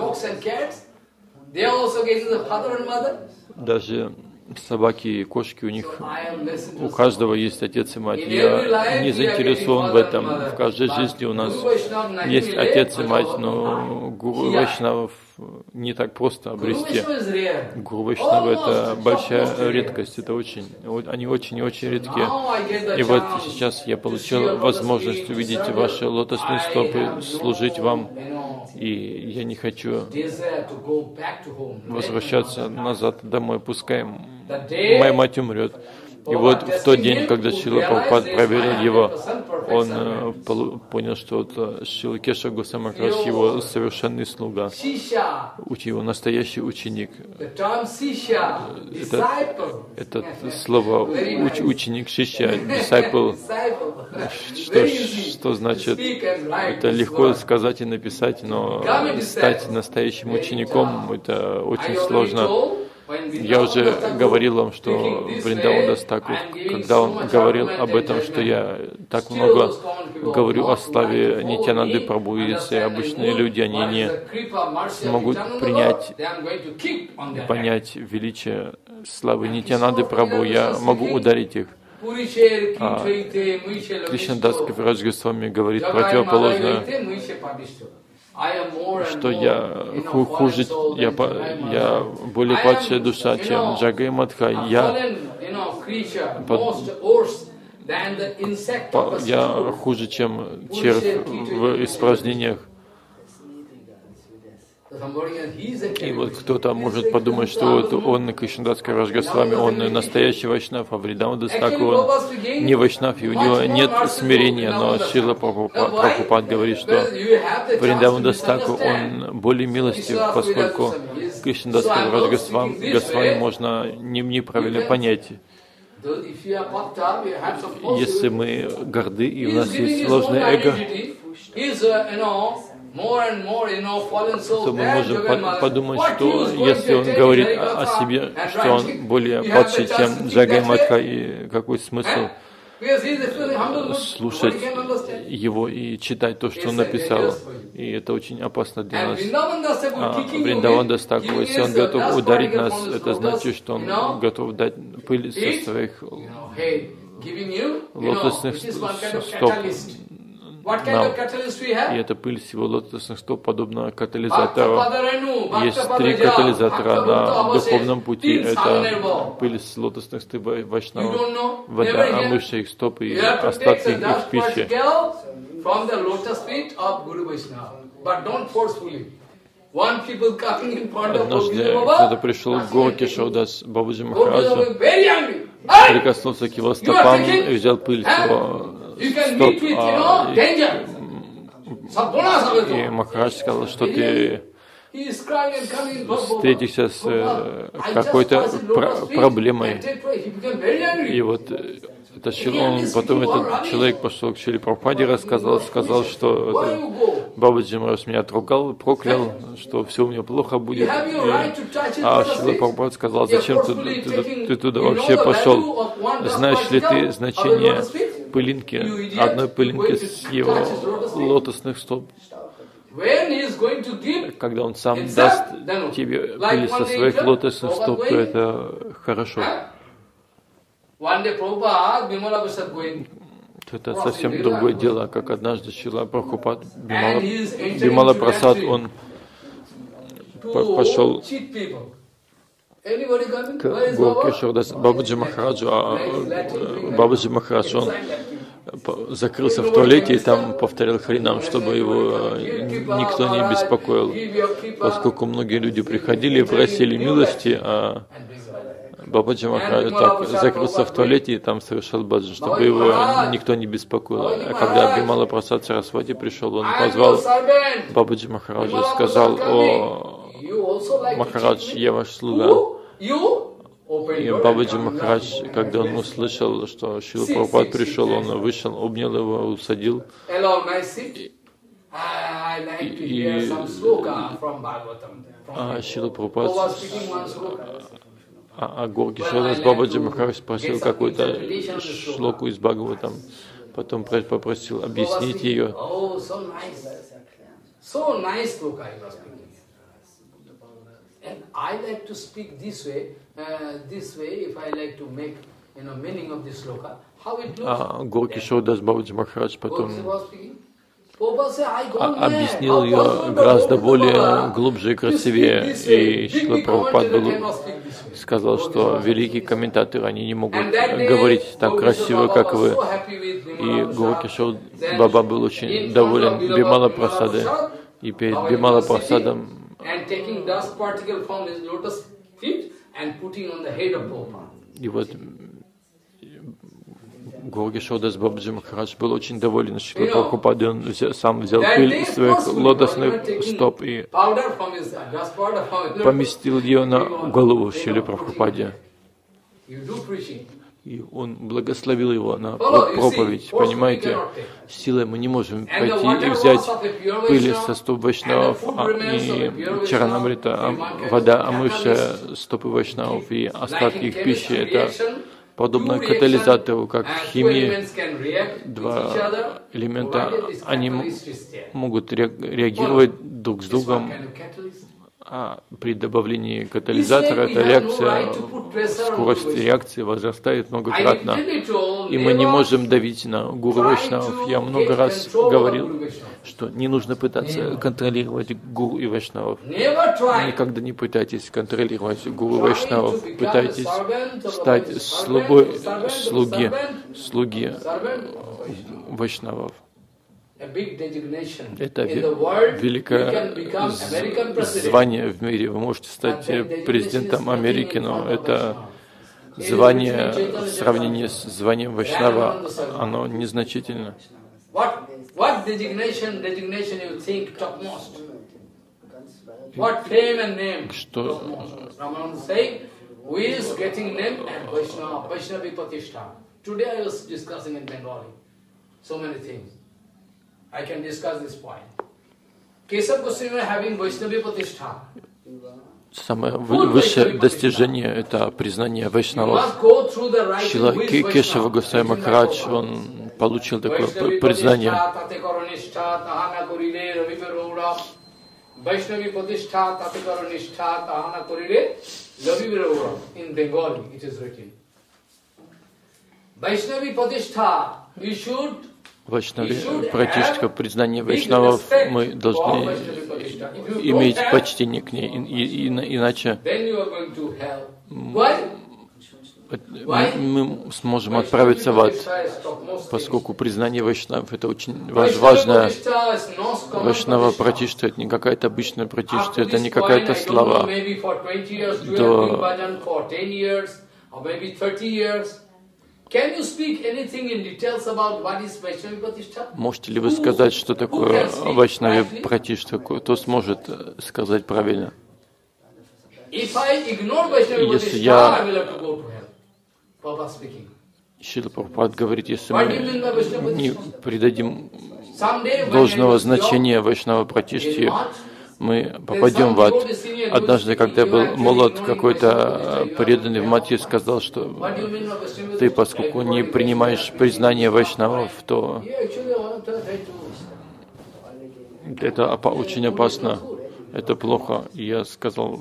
Даже собаки и кошки, у них, у каждого есть отец и мать. Я не заинтересован в этом. В каждой жизни у нас есть отец и мать, но гуру Вайшнавов не так просто обрести. Гуру Вайшнава — это большая редкость, это очень, они очень и очень редкие. И вот сейчас я получил возможность увидеть ваши лотосные стопы, служить вам, и я не хочу возвращаться назад домой, пускай моя мать умрет. И вот в тот день, когда Шрила Прабхупад проверил его, он э, понял, что вот Шрила Кешава Госвами Махарадж его совершенный слуга, его настоящий ученик. Это, это слово уч, ученик, шишья, disciple, что, что значит, это легко сказать и написать, но стать настоящим учеником — это очень сложно. Я уже говорил вам, что Вриндаван Дас Такур, когда он говорил об этом, что я так много говорю о славе Нитьянанды Прабху, если обычные люди, они не смогут принять, понять величие славы Нитьянанды Прабху, я могу ударить их. А Кришнадас Кавирадж Госвами говорит противоположное, что я хуже, я, я более падшая душа, чем Джага и Мадха. Я под, я хуже, чем червь в испражнениях. И вот кто-то может подумать, что вот он, Кришнадас Кавираж Госвами, он настоящий вайшнав, а Вриндаван Тхакур, он не вайшнав, и у него нет смирения. Но Шрила Прабхупад говорит, что Вриндаван Тхакур, он более милостив, поскольку Кришнадас Кавираж Госвами можно неправильно понять. Если мы горды и у нас есть сложное эго, то мы можем подумать, что если он говорит о себе, что он более падший, чем Джагай Матха, и какой смысл слушать его и читать то, что он написал. И это очень опасно для нас. А Вриндаван Дас Тхакур, если он готов ударить нас, это значит, что он готов дать пыль со своих лотосных стоп нам. И эта пыль с его лотосных стоп подобна катализатору. Есть три катализатора на духовном пути. Это пыль с лотосных стоп Вайшнава, вода, омывшая их стоп и остатки их пищи. Однажды кто-то пришел к Горки Шаудас Бабаджи Махараджу, прикоснулся к его стопам и взял пыль с его стоп, а, и, и Махарадж сказал, что ты встретишься с э, какой-то про проблемой. И вот это, он, потом этот человек пошел к Шриле Прабхупаде, рассказал, сказал, что Бабаджи Махарадж меня отругал, проклял, что все у меня плохо будет. И, а Шрила Прабхупад сказал, зачем ты, ты, ты туда вообще пошел? Знаешь ли ты значение пылинки, одной пылинки с его лотосных стоп? Когда он сам даст тебе пыль со своих лотосных стоп, то это хорошо. Это совсем другое дело, как однажды Шрила Прабхупад Бимала, Бимала Прасад, он пошел к Горке Шаудас Бабаджи Махараджу, а Бабаджи Махарадж, он закрылся в туалете и там повторял Харинам, чтобы его никто не беспокоил, поскольку многие люди приходили и просили милости, а Бабаджи Махарадж так закрылся в туалете и там совершал баджан, чтобы его никто не беспокоил. А когда Бимала Прасад Сарасвати пришел, он позвал Бабаджи Махараджа и сказал: «О, Махарадж, я ваш слуга». И Бабаджи Махарадж, когда он услышал, что Шрила Прабхупад пришел, он вышел, обнял его, усадил. И, и а Шрила Прабхупад, а, а Горки Шаудас Бабаджи Махарадж спросил какую-то шлоку из Бхагаватам, потом попросил объяснить ее. And I like to speak this way, uh, this way, if I like to make, you know, meaning of this sloka, how it looks. А Горки Шаудас Бабаджи Махарадж потом объяснил ее гораздо более глубже и красивее. И Шрила Прабхупад был, сказал, что великие комментаторы, они не могут говорить так красиво, как вы. И Горки Шаудас Баба был очень доволен Бимала Прасадой. И перед Бимала Прасадом и вот Горки Шаудас Бабаджи Махарадж был очень доволен Шрилой Прабхупадой. Он взял, сам взял пыль из своих лотосных стоп и поместил ее на голову Шриле Прабхупаде. И он благословил его на проповедь. Понимаете, силой мы не можем пойти и взять пыль со стоп вайшнавов и чаранамрита, вода, омывшая стопы вайшнавов и остатки их пищи. Это подобно катализатору, как в химии. Два элемента, они могут реагировать друг с другом. А при добавлении катализатора эта реакция, скорость реакции возрастает многократно. И мы не можем давить на гуру вайшнавов. Я много раз говорил, что не нужно пытаться контролировать гуру и вайшнавов. Никогда не пытайтесь контролировать гуру и вайшнавов. Пытайтесь стать слугой, слуги, слуги вайшнавов. Это великое звание в мире. Вы можете стать президентом Америки, но это звание в сравнении с званием вайшнава, оно незначительно. Что I can discuss this point. Keshav Goswami having Vaishnavi Pratishtha. Самое высшее достижение — это признание вайшнавов. Шрила Кешава Госвами Махарадж, он получил такое признание. Vaishnavi Pratishtha Tatikara Nishtha Tahana Korire Laviviraura. In Bengali it is written. Vaishnavi Pratishtha, we should Вайшнави Пратиштха, признание вайшнавов, мы должны иметь почтение к ней, и, и, иначе мы сможем отправиться в ад, поскольку признание вайшнавов — это очень важное. Вайшнава Пратиштха — это не какая-то обычная Пратиштха, это не какая-то слава. До Можете ли вы сказать, что такое Вайшнави Пратиштха? Кто сможет сказать правильно? Если я... Шрила Прабхупада говорит, если мы не придадим должного значения Вайшнава Пратиштхе, мы попадем в ад. Однажды, когда я был молод, какой-то преданный в Матхе сказал, что ты, поскольку не принимаешь признание вайшнавов, то это опа- очень опасно, это плохо. И я сказал,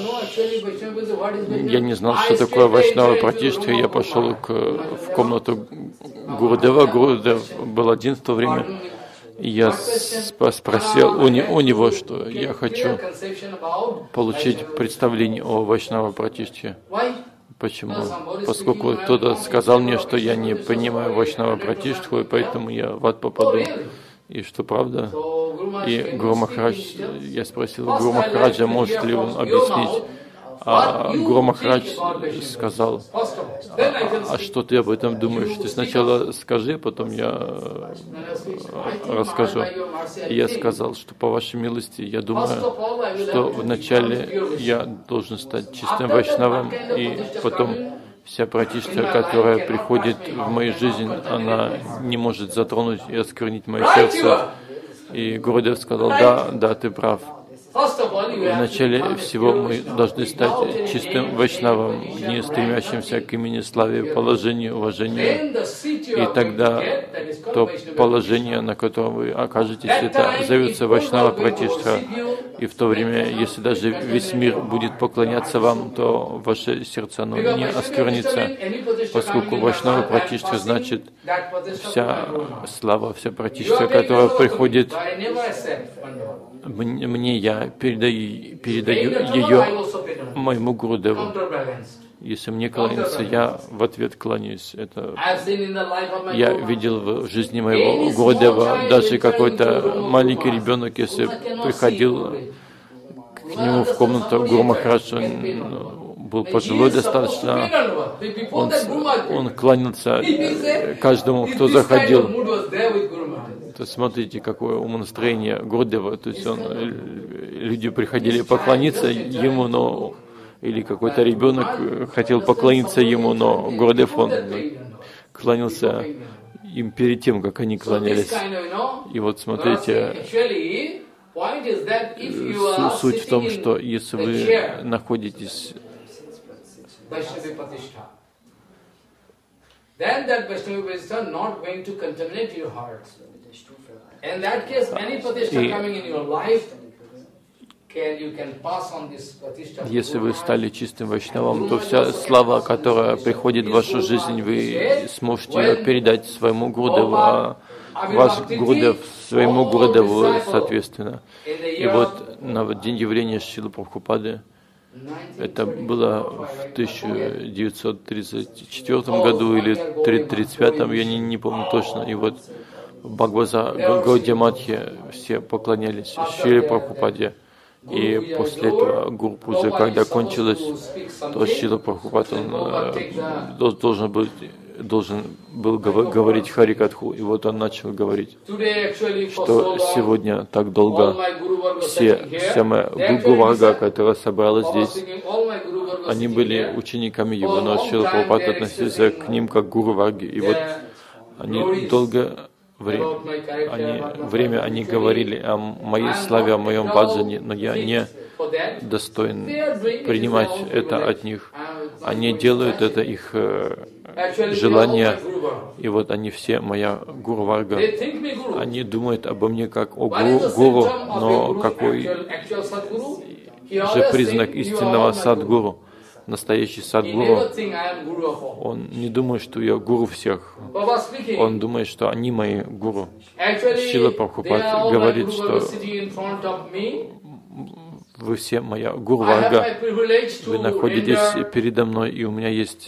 я не знал, что такое Вайшнава Пратиштха, я пошел к, в комнату Гурудева. Гурудев был один в то время. И я спросил у, не, у него, что я хочу получить представление о Вайшнава Пратиштхе. Почему? Поскольку кто-то сказал мне, что я не понимаю Вайшнава Пратиштху, и поэтому я в ад попаду. И что правда? И Гуру Махарадж, я спросил Гуру Махараджа, может ли он объяснить. А Гуру Махарадж сказал, а, а что ты об этом думаешь? Ты сначала скажи, потом я расскажу. И я сказал, что по вашей милости, я думаю, что вначале я должен стать чистым вайшнавом, и потом вся пратиштха, которая приходит в мою жизнь, она не может затронуть и осквернить мое сердце. И Гурудев сказал, да, да, ты прав. Вначале всего мы должны стать чистым вайшнавом, не стремящимся к имени, славе, положению, уважению. И тогда то положение, на котором вы окажетесь, это зовется Вайшнава Пратиштха. И в то время, если даже весь мир будет поклоняться вам, то ваше сердце оно не осквернится, поскольку Вайшнава Пратиштха значит вся слава, вся Пратиштха, которая приходит мне, я передаю, передаю ее моему Гурудеву. Если мне кланяться, я в ответ кланяюсь. Это я видел в жизни моего Гурудева. Даже какой-то маленький ребенок, если приходил к нему в комнату, Гуру Махарадж, он был пожилой достаточно, он, он кланялся каждому, кто заходил. То смотрите, какое умонастроение Гурудева. То есть он, люди приходили поклониться ему, но или какой-то ребенок хотел поклониться ему, но Гурудев, он кланялся им перед тем, как они кланялись. И вот смотрите, суть в том, что если вы находитесь then that Vaishnava Pratishtha not going to contaminate your heart. In that case, many Pratishtha coming in your life, can you can pass on this Pratishtha. Если вы стали чистым вайшнавом, то вся слава, которая приходит в вашу жизнь, вы сможете ее передать своему Гурудеву. А ваш Гурудев своему Гурудеву соответственно. И вот на день явления Шрилы Прабхупады, это было в тысяча девятьсот тридцать четвёртом году или тридцать пятом, я не, не помню точно. И вот в Бхагаваза Гаудия Матхе все поклонялись Шриле Прабхупаде. И после этого Гуру-пуджа, когда кончилась, то Шрила Прабхупад, он э, должен был, должен был говорить Харикатху. И вот он начал говорить, что сегодня так долго все, вся моя Гуру-варга, которая собралась здесь, они были учениками его, но Шрила Прабхупад относился к ним как к Гуру-варге. И вот они долго... Время они, время они говорили о моей славе, о моем баджане, но я не достоин принимать это от них. Они делают это их э, желание, и вот они все моя гуру-варга. Они думают обо мне как о гуру, гуру, но какой же признак истинного садгуру? Настоящий садгуру, он не думает, что я гуру всех. Он думает, что они мои гуру. Шрила Прабхупад говорит, что вы все моя гуру-варга. Вы находитесь передо мной, и у меня есть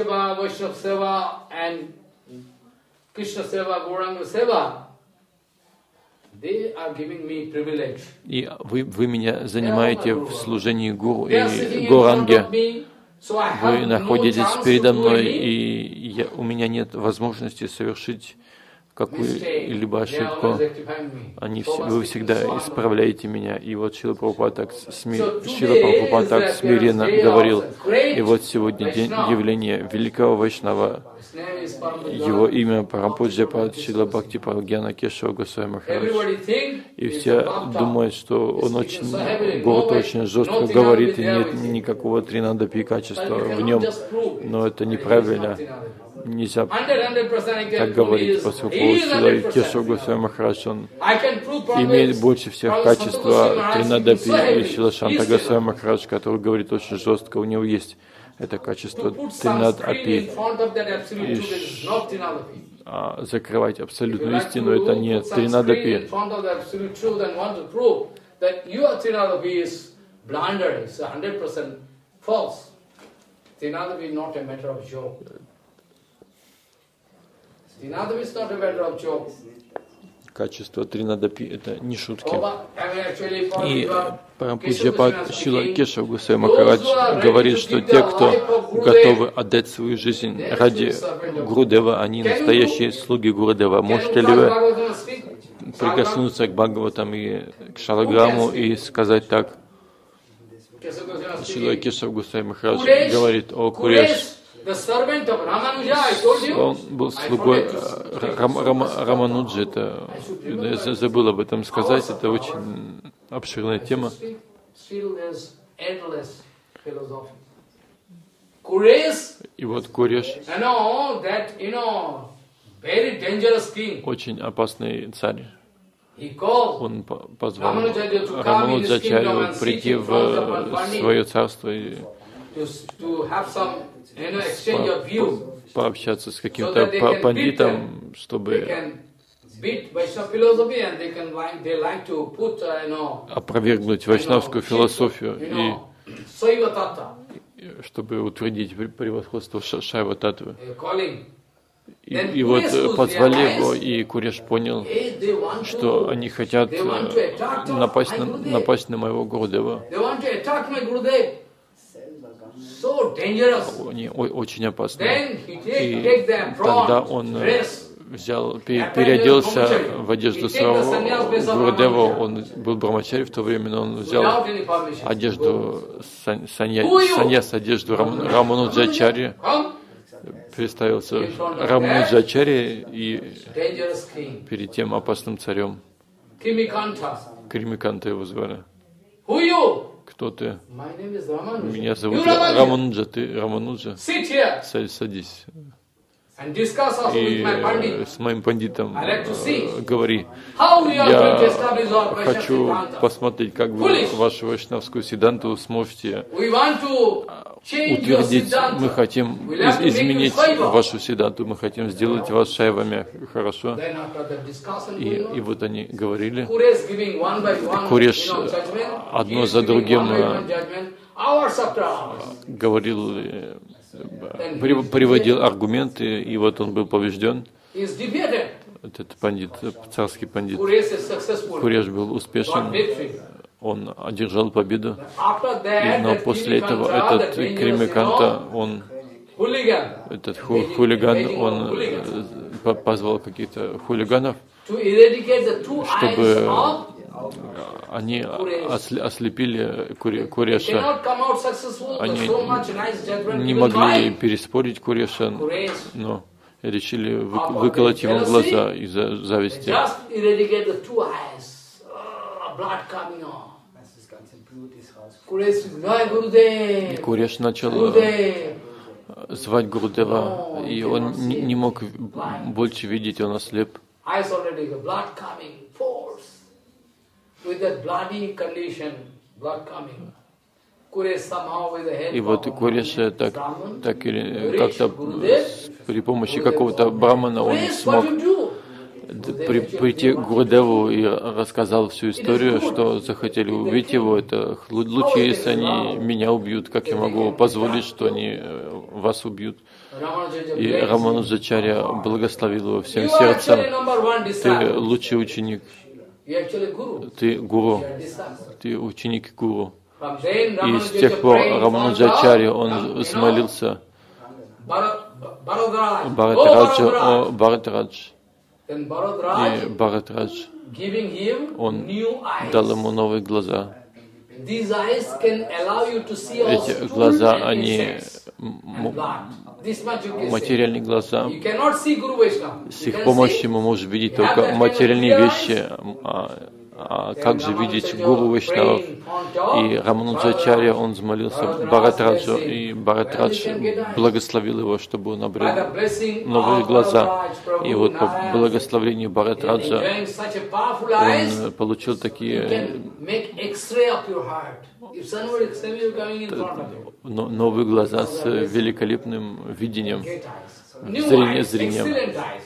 и вы, вы меня занимаете в служении гуру и горанге. Вы находитесь передо мной, и я, у меня нет возможности совершить какую-либо ошибку. Они, вы всегда исправляете меня. И вот Шрила Прабхупад так, сми, Шрила Прабхупад так смиренно говорил. И вот сегодня день явления великого Вайшнава. Его имя Парампуджьяпад Шрила Бхактипад Гьяна Кешава Госвами Махарадж. И все думают, что он очень, Гуру очень жестко говорит, и нет никакого тринадапи качества в нем. Но это неправильно. Нельзя так говорить, поскольку Шрила Кешава Госвами Махарадж, он имеет больше всех качества тринадапи, и Шрила Шанта Госвами Махарадж, который говорит очень жестко, у него есть это качество тринад-апи. И а, закрывать абсолютную истину, это не тринад-апи. Качество тринадапи — это не шутки. И Парампуджьяпад Шрила Кешава Госвами Махарадж говорит, что те, кто готовы отдать свою жизнь ради Гурудева, они настоящие слуги Гурудева. Можете ли вы прикоснуться к Бхагаватам и к Шалаграму и сказать так? Шрила Кешава Госвами Махарадж говорит: о Куреш, он был слугой Рам, Рам, Рамануджи, это, я забыл об этом сказать, это очень обширная тема. И вот Куреш, очень опасный царь. Он позвал Рамануджачарью прийти в свое царство и По, пообщаться с каким-то пандитом, чтобы опровергнуть вайшнавскую философию и чтобы утвердить превосходство Шайва Татвы. И, и вот позвали его, и Куреш понял, что они хотят напасть на, напасть на моего Гурудева. Они очень опасны. И тогда он взял, переоделся в одежду своего Гурудева. Он был брамачари в то время, но он взял одежду санья, саньяс, одежду Рам, Рамануджачари, представился Рамануджачари и перед тем опасным царем. Кримиканта его звали. Кто ты? Меня зовут Рамануджа, ты Рамануджа? Садись. И с моим пандитом э, говори. Я хочу посмотреть, как вы вашу вайшнавскую сиданту сможете утвердить, мы хотим изменить вашу сиддханту, мы хотим сделать вас шайвами хорошо. И, и вот они говорили, Куреш одно за другим говорил, приводил аргументы, и вот он был побежден. Этот пандит, царский пандит, Куреш был успешен, он одержал победу. И, но после этого этот Кримиканта, он, этот ху, хулиган, он позвал каких-то хулиганов, чтобы они ослепили Куреша. Они не могли переспорить Куреша, но решили выколоть ему глаза из-за зависти. Куреш начал звать Гурудева, и он не, не мог больше видеть, он ослеп. И вот Куреш так, так или как-то при помощи какого-то брамана он смог при, прийти к Гурудеву и рассказал всю историю, что захотели убить его. Это лучше, если они меня убьют, как я могу позволить, что они вас убьют. И Рамануджачарья благословил его всем сердцем. Ты лучший ученик. Ты гуру. Ты ученик гуру. И с тех пор Рамануджачарья, он взмолился Бхаратраджу, о Бхаратрадж. И Бхаратрадж, он дал ему новые глаза. Эти глаза, они материальные глаза. С их помощью мы можем видеть только материальные вещи. А, а как же видеть Гуру Вайшнавов? И Рамануджачарья, он взмолился Бхаратраджу, и Бхаратрадж благословил его, чтобы он обрел новые глаза. И вот по благословению Бхаратраджа он получил такие новые глаза с великолепным видением, зрением, зрением.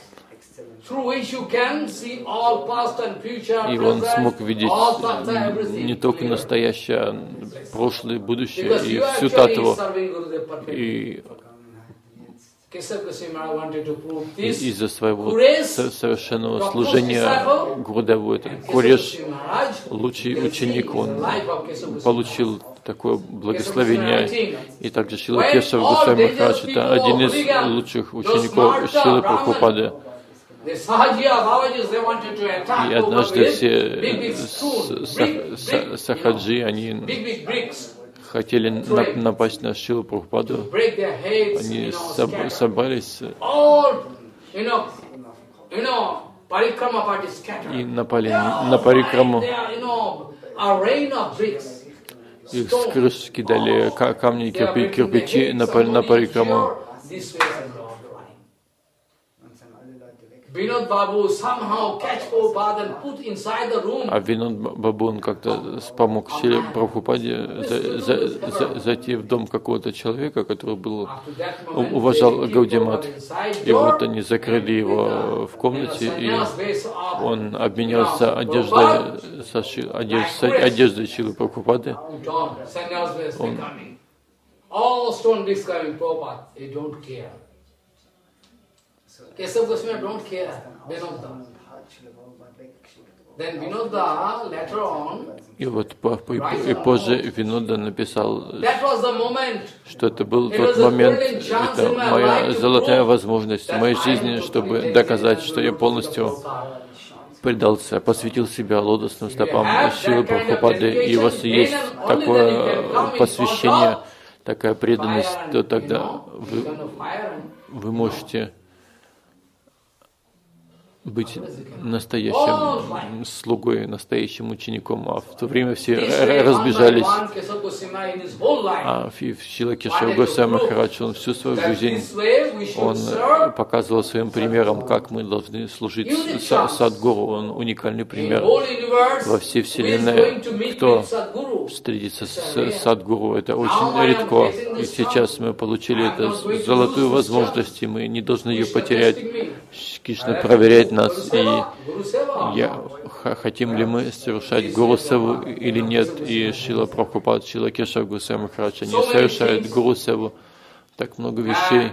И он смог видеть не только настоящее, прошлое, будущее и всю татву. И из-за своего совершенного служения Гурудеву, этот Куреш, лучший ученик, он получил такое благословение. И также Шрила Кешава Госвами Махарадж, это один из лучших учеников Шрилы Прабхупады. И однажды все сахаджи, они хотели напасть на Шрилу Прабхупаду. Они собрались и напали на парикраму. Их с крыш кидали камни, кирпичи на парикраму. А Винод Бабу, он как-то помог Шриле Прабхупаде за, за, за, зайти в дом какого-то человека, который был, уважал Гаудия-мат. И вот они закрыли его в комнате, и он обменялся одеждой, со Ши, одежд, с одеждой Шрилы Прабхупады. Он, Kesava Goswami don't care, Vinodda. Then Vinodda later on, и вот и позже Винодда написал, что это был тот момент, это моя золотая возможность в моей жизни, чтобы доказать, что я полностью предался, посвятил себя лотосным стопам Шрилы Прабхупады, и у вас есть такое посвящение, такая преданность, то тогда вы, вы можете быть настоящим слугой, настоящим учеником, а в то время все разбежались. А Шрила Кешава Госвами Махарадж, он всю свою жизнь, он показывал своим примером, как мы должны служить Садгуру. Он уникальный пример во всей вселенной. Кто встретиться с Садгуру. Это очень редко. И сейчас мы получили эту золотую возможность, и мы не должны ее потерять. Кришна проверяет нас, и я, хотим ли мы совершать Гуру-севу или нет. И Шрила Прабхупад, Шрила Кешава Госвами Махарадж, они совершают Гуру-севу. Так много вещей.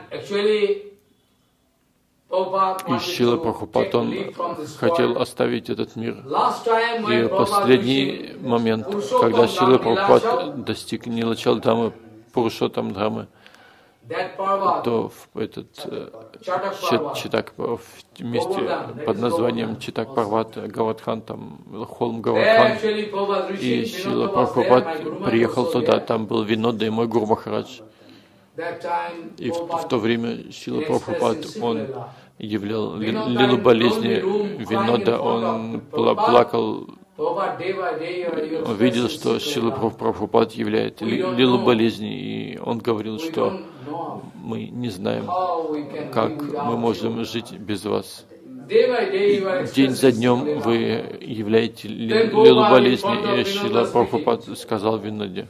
И Шрила Прабхупад, он хотел оставить этот мир. И последний момент, когда Шрила Прабхупад достиг Нилачал-дхамы, Пурушоттам Дхамы, то в этот Читак, в месте под названием Читак Парват Гавадхан, там холм Гавадхан, и Шрила Прабхупад приехал туда, там был Винода и мой Гуру Махарадж. И в, в то время Шрила Прабхупад, он являл ли, лилу болезни Винода, он пла плакал, он видел, что Шрила Прабхупад являет ли, лилу болезни, и он говорил, что мы не знаем, как мы можем жить без вас. День за днем вы являете ли, лилу болезни, и Шрила Прабхупад сказал Виноде: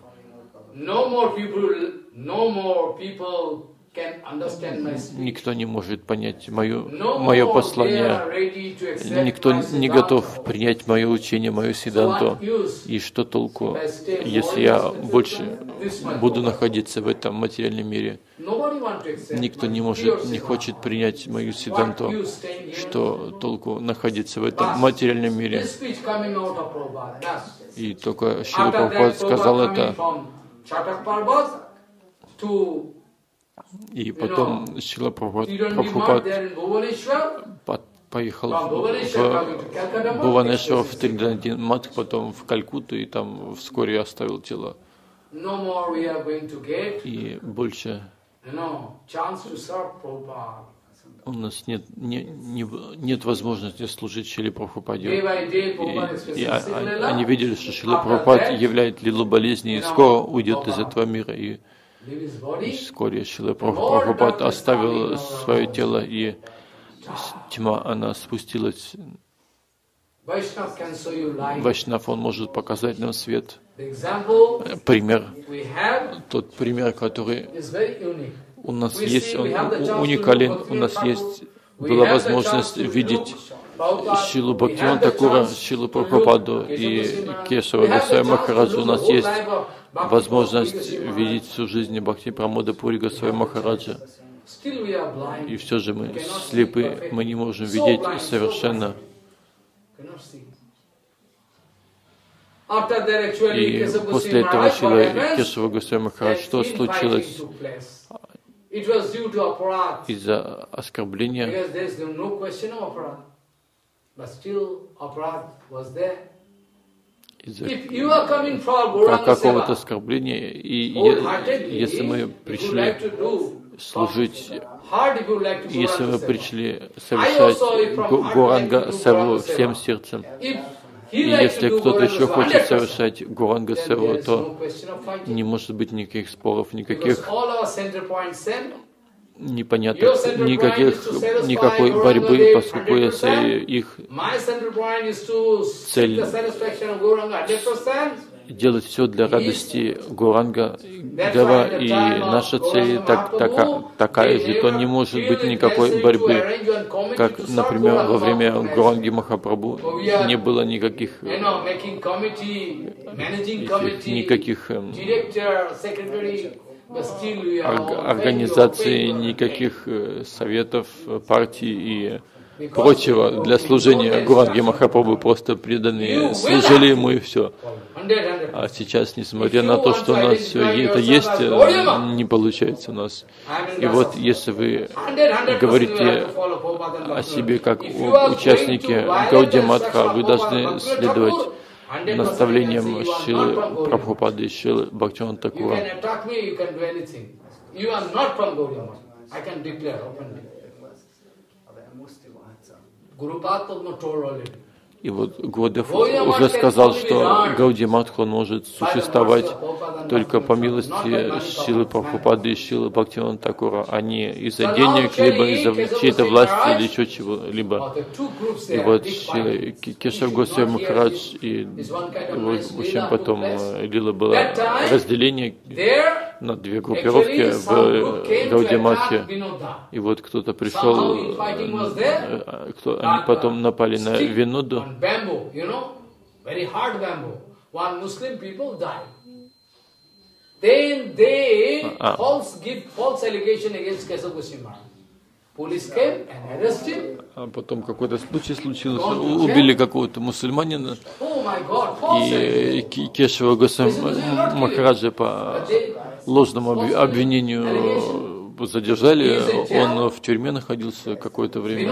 никто не может понять мое, мое послание, никто не готов принять мое учение, мою сиддханту. И что толку, если я больше буду находиться в этом материальном мире? Никто не может, не хочет принять мою сиддханту. Что толку находиться в этом материальном мире? И только Шрила Прабхупад сказал это. И потом Шрила Прабхупад поехал в Бхуванешвар, в Тридандин Мат, потом в Калькутту, и там вскоре оставил тело. И больше у нас нет, не, не, нет возможности служить Шриле Прабхупаде. И, и а, они видели, что Шрила Прабхупад являет лилу болезни и скоро уйдет из этого мира. И И вскоре Шрила Прабхупад оставил свое тело, и тьма, она спустилась. Вайшнав, он может показать нам свет. Пример, тот пример, который у нас есть, он уникален. У нас есть, была возможность видеть Шрилу Бхактивинода Thakura, Шрилу Прабхупаду и Кешава Госвами Махараджа. У нас есть возможность видеть всю жизнь Бхакти Прамода Пури Госвами Махараджа. И все же мы слепы, мы не можем видеть совершенно. И после этого Шрила Кешава Госвами Махарадж, что случилось? Из-за оскорбления. Из-за какого-то оскорбления. И если мы пришли служить, если мы пришли совершать Гуранга Севу всем сердцем, и если кто-то еще хочет совершать Гуранга Севу, то не может быть никаких споров, никаких непонятных, никаких, никакой борьбы, поскольку если их цель делать все для радости Гуранга Дева, и наша цель так, така, такая же, то не может быть никакой борьбы. Как, например, во время Гуранги Махапрабху не было никаких, никаких организаций, никаких советов, партий и прочего для служения Гуранги Махапрабху. Просто преданные служили ему, и все. А сейчас, несмотря на то, что у нас все это есть, не получается у нас. И вот если вы говорите о себе как о участнике Гаудия Матха, вы должны следовать наставлениям Шрилы Прабхупады и Шрилы Бхактивинода Thakura. И вот Гурдев уже сказал, что Гаудия Матха может существовать только по милости Шилы Прабхупады и Шилы Бхактивинода Такура, а не из-за денег, либо из-за чьей-то власти или еще чего-либо. И вот Кешав Госвами Махарадж и, в общем, потом Лила было разделение на две группировки в Гаудия Матхе. И вот кто-то пришел, кто, они потом напали на Виноду. Bamboo, you know, very hard bamboo. One Muslim people died. Then they ah. false give false allegation against Kesava Goswami Maharaj. Police came and arrested him. А потом какой-то случай случился, убили какого-то мусульманина, oh my God, и Кешава Госвами Махараджа по ложному обвинению задержали, он в тюрьме находился какое-то время.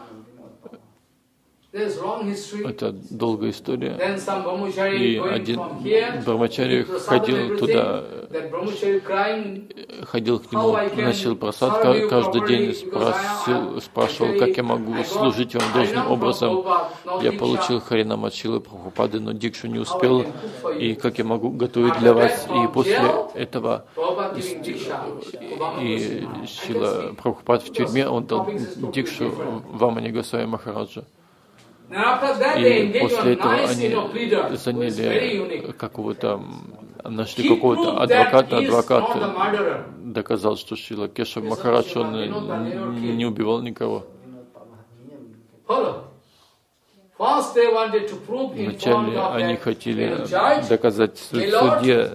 Это долгая история. И один Брамачари ходил туда, ходил к нему, приносил прасад каждый день, спросил, спрашивал, как я могу служить вам должным образом. Я получил Харинам от Шилы Прабхупады, но дикшу не успел. И как я могу готовить для вас? И после этого и Шила Прабхупад в тюрьме, он дал дикшу Вамани Госвами Махараджа. И после этого они заняли какого-то, нашли какого-то адвоката, адвокат доказал, что Шила Кешав Махарадж, он не убивал никого. Вначале они хотели доказать судье.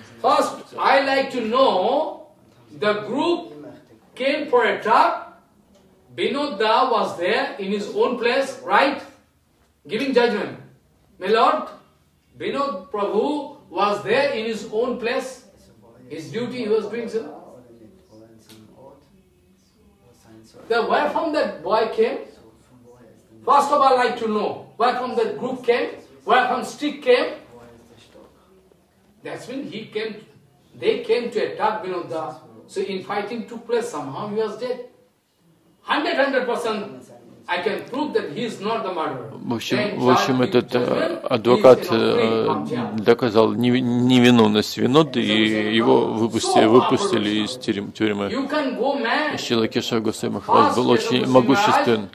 Vinoda was there in his own place, right? Giving judgment. My Lord, Vinod Prabhu was there in his own place. His duty he was doing so. The, where from that boy came? First of all, I'd like to know where from that group came, where from stick came. That's when he came, they came to attack Vinoda. So infighting took place, somehow he was dead. Hundred, hundred percent I can prove that he is not the murderer. В общем, в общем, этот адвокат доказал невиновность Виноды, и его выпустили, выпустили из тюрьмы. Шила Кешав Госвами Махарадж был очень могуществен.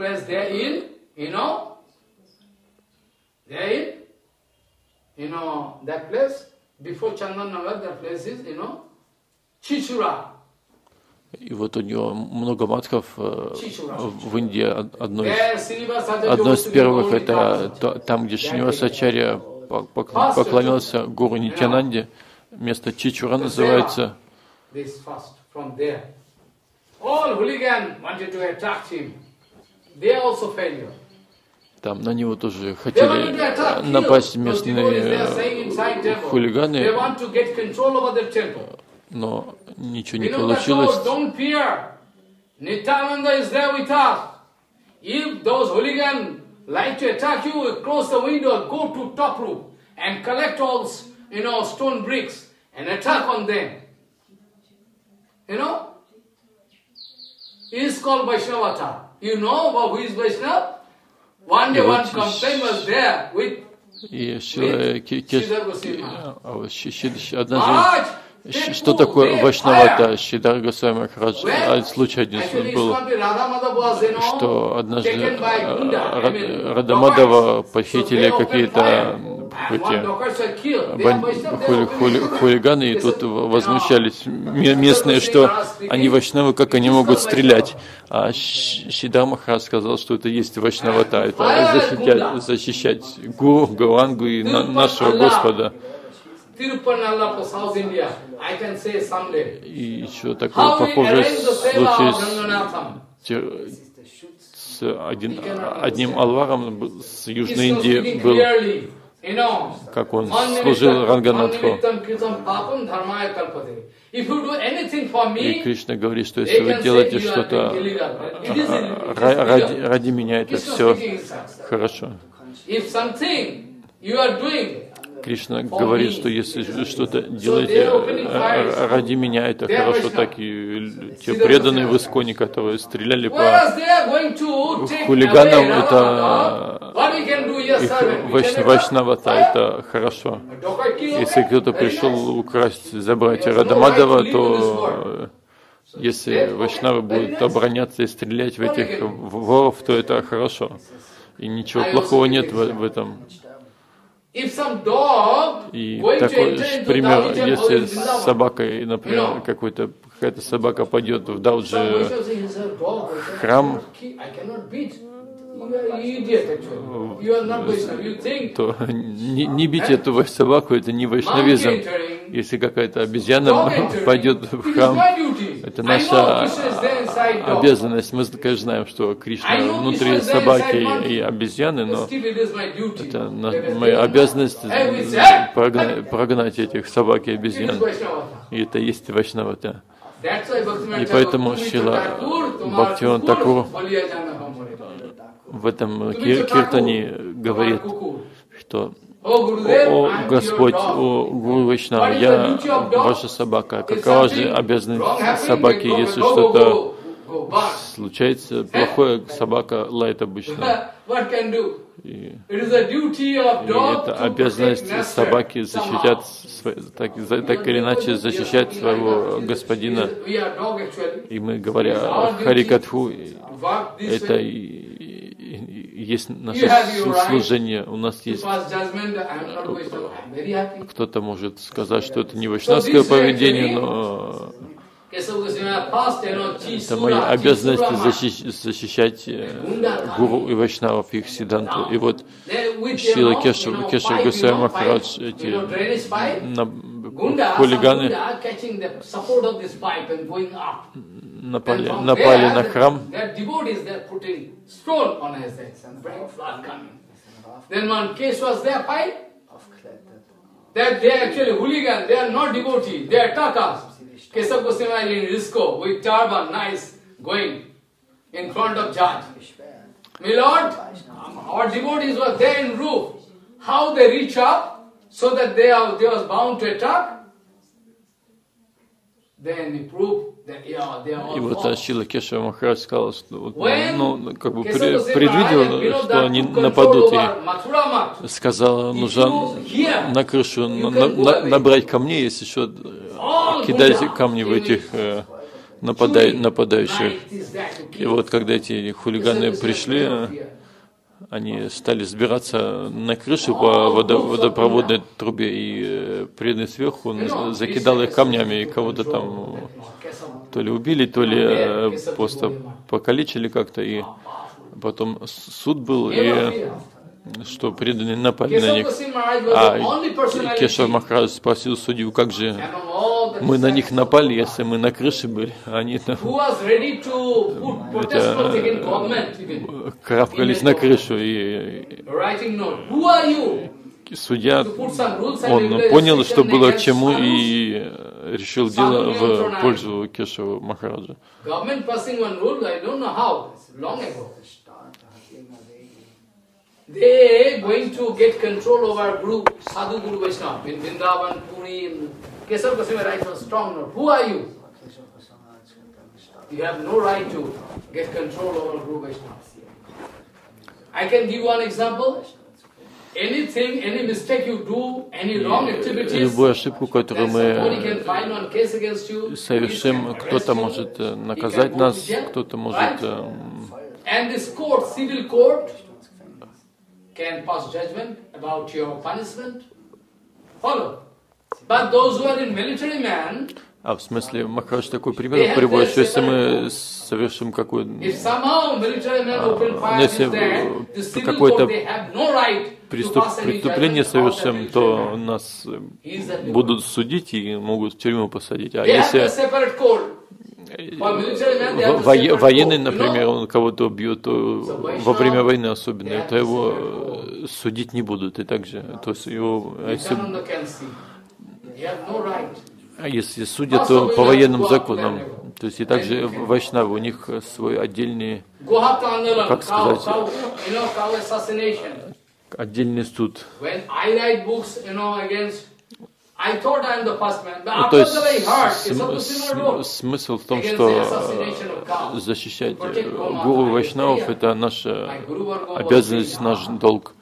И вот у него много матхов в Индии. Одно из, одно из первых, это то, там, где Шринивасачарья поклонился гуру Нитьянанде. Место Чичура называется. Там на него тоже хотели напасть местные хулиганы, но ничего не получилось. Nityananda is there with us. If those hooligans like to attack you, close the window, go to top roof and collect all, you know, stone bricks and attack on them. You know? It is called Vaishnavata. You know who is Vaishnava? One day one complaint was there with однажды. Что такое Вайшнавата? Шридар Госвами Махарадж, случай один был, что однажды Радамадава похитили какие-то хули, хули, хулиганы, и тут возмущались местные, что они вайшнавы, как они могут стрелять. А Шридар Махарадж сказал, что это есть Вайшнавата, это защищать, защищать Гуру, Гаурангу и на, нашего Господа. И еще такой похожий случай с, с один, одним Алваром с Южной Индии был, как он служил Ранганатху. И Кришна говорит, что если вы делаете что-то ради, ради меня, это все хорошо. Кришна говорит, что если что-то делаете ради меня, это хорошо. Так и те преданные в Исконе, которые стреляли по хулиганам, это их вайшнавата, это хорошо. Если кто-то пришел украсть, забрать Радамадова, то если вайшнавы будут обороняться и стрелять в этих воров, то это хорошо. И ничего плохого нет в, в этом. И такой пример, если с собакой, например, какой-то, какая-то собака пойдет в Дауджи храм, то не, не бить эту собаку, это не вайшнавизм. Если какая-то обезьяна пойдет в храм, это наша обязанность. Мы, конечно, знаем, что Кришна внутри собаки и обезьяны, но это моя обязанность прогнать, прогнать этих собак и обезьян. И это есть вайшнавата. И поэтому Шрила Бхактивинода Тхакур в этом киртане говорит, что «О Господь, о Гуру Вайшнава, я ваша собака. Какова же обязанность собаки, если что-то случается плохое, собака лает обычно?» И, и это обязанность собаки защищать, так, так или иначе защищать своего господина. И мы, говоря Харикатху, это и, и есть наше служение. У нас есть... Кто-то может сказать, что это не вайшнавское поведение, но... Это моя обязанность защищать, защищать гуру и вайшнавов, их сиддханту. И вот Шрила Кешав, Кешав Госвами Махарадж, эти на, хулиганы напали, напали на храм. Keshav Goswami in Risco with turban, nice, going in front of judge. My Lord, our devotees were there in roof. How they reach up so that they are they was bound to attack? Then he proved that yeah, they are all. И вот Шрила Кешава Махарадж сказал, что вот, ну, как бы предвидел, что они нападут, и сказал, нужно на крышу на, на, набрать камней, если что, кидать камни в этих э, нападай, нападающих. И вот когда эти хулиганы пришли, они стали сбираться на крышу по водо, водопроводной трубе, и преданный сверху закидал их камнями, и кого-то там то ли убили, то ли просто покалечили как-то, и потом суд был, и что преданные напали на них. А Кешав Махарадж спросил судью, как же мы на них напали, если мы на крыше были, они там это, карабкались на крышу, и судья, он понял, что было к чему, и решил дело в пользу Кешава Махараджа. They going to get control over Guru, Sadhu Guru Vaishnava in Vrindavan, Puri, in Keshav Goswami writes on strong note. Who are you? You have no right to get control over Guru Vaishnava. I can give one example. Anything, any mistake you do, any wrong activities, любую ошибку, которую мы совершим, кто-то может наказать нас, кто-то может... And this court, civil court, can pass judgment about your punishment. Follow. But those who are in military man, а в смысле, Махарадж такой пример приводит, что если мы совершим какое-то какое-то преступление совершим, то нас будут судить и могут в тюрьму посадить. А если Во- военный, например, он кого-то убьет, то во время войны особенно, то его судить не будут. И также, то есть его, а если, а если судят, то по военным законам. То есть и также вайшнавы, у них свой отдельный, как сказать, отдельный суд. When I write books, you know, against, I thought I am the first man. But Ну, то after есть that I heard, см- Kesava Goswami см- wrote смысл в том, against что the assassination of cows. э, защищать To protect э, Goma. гуру I вайшнавов say, это наша my Guru Varga was обязанность, saying, наш ah, долг.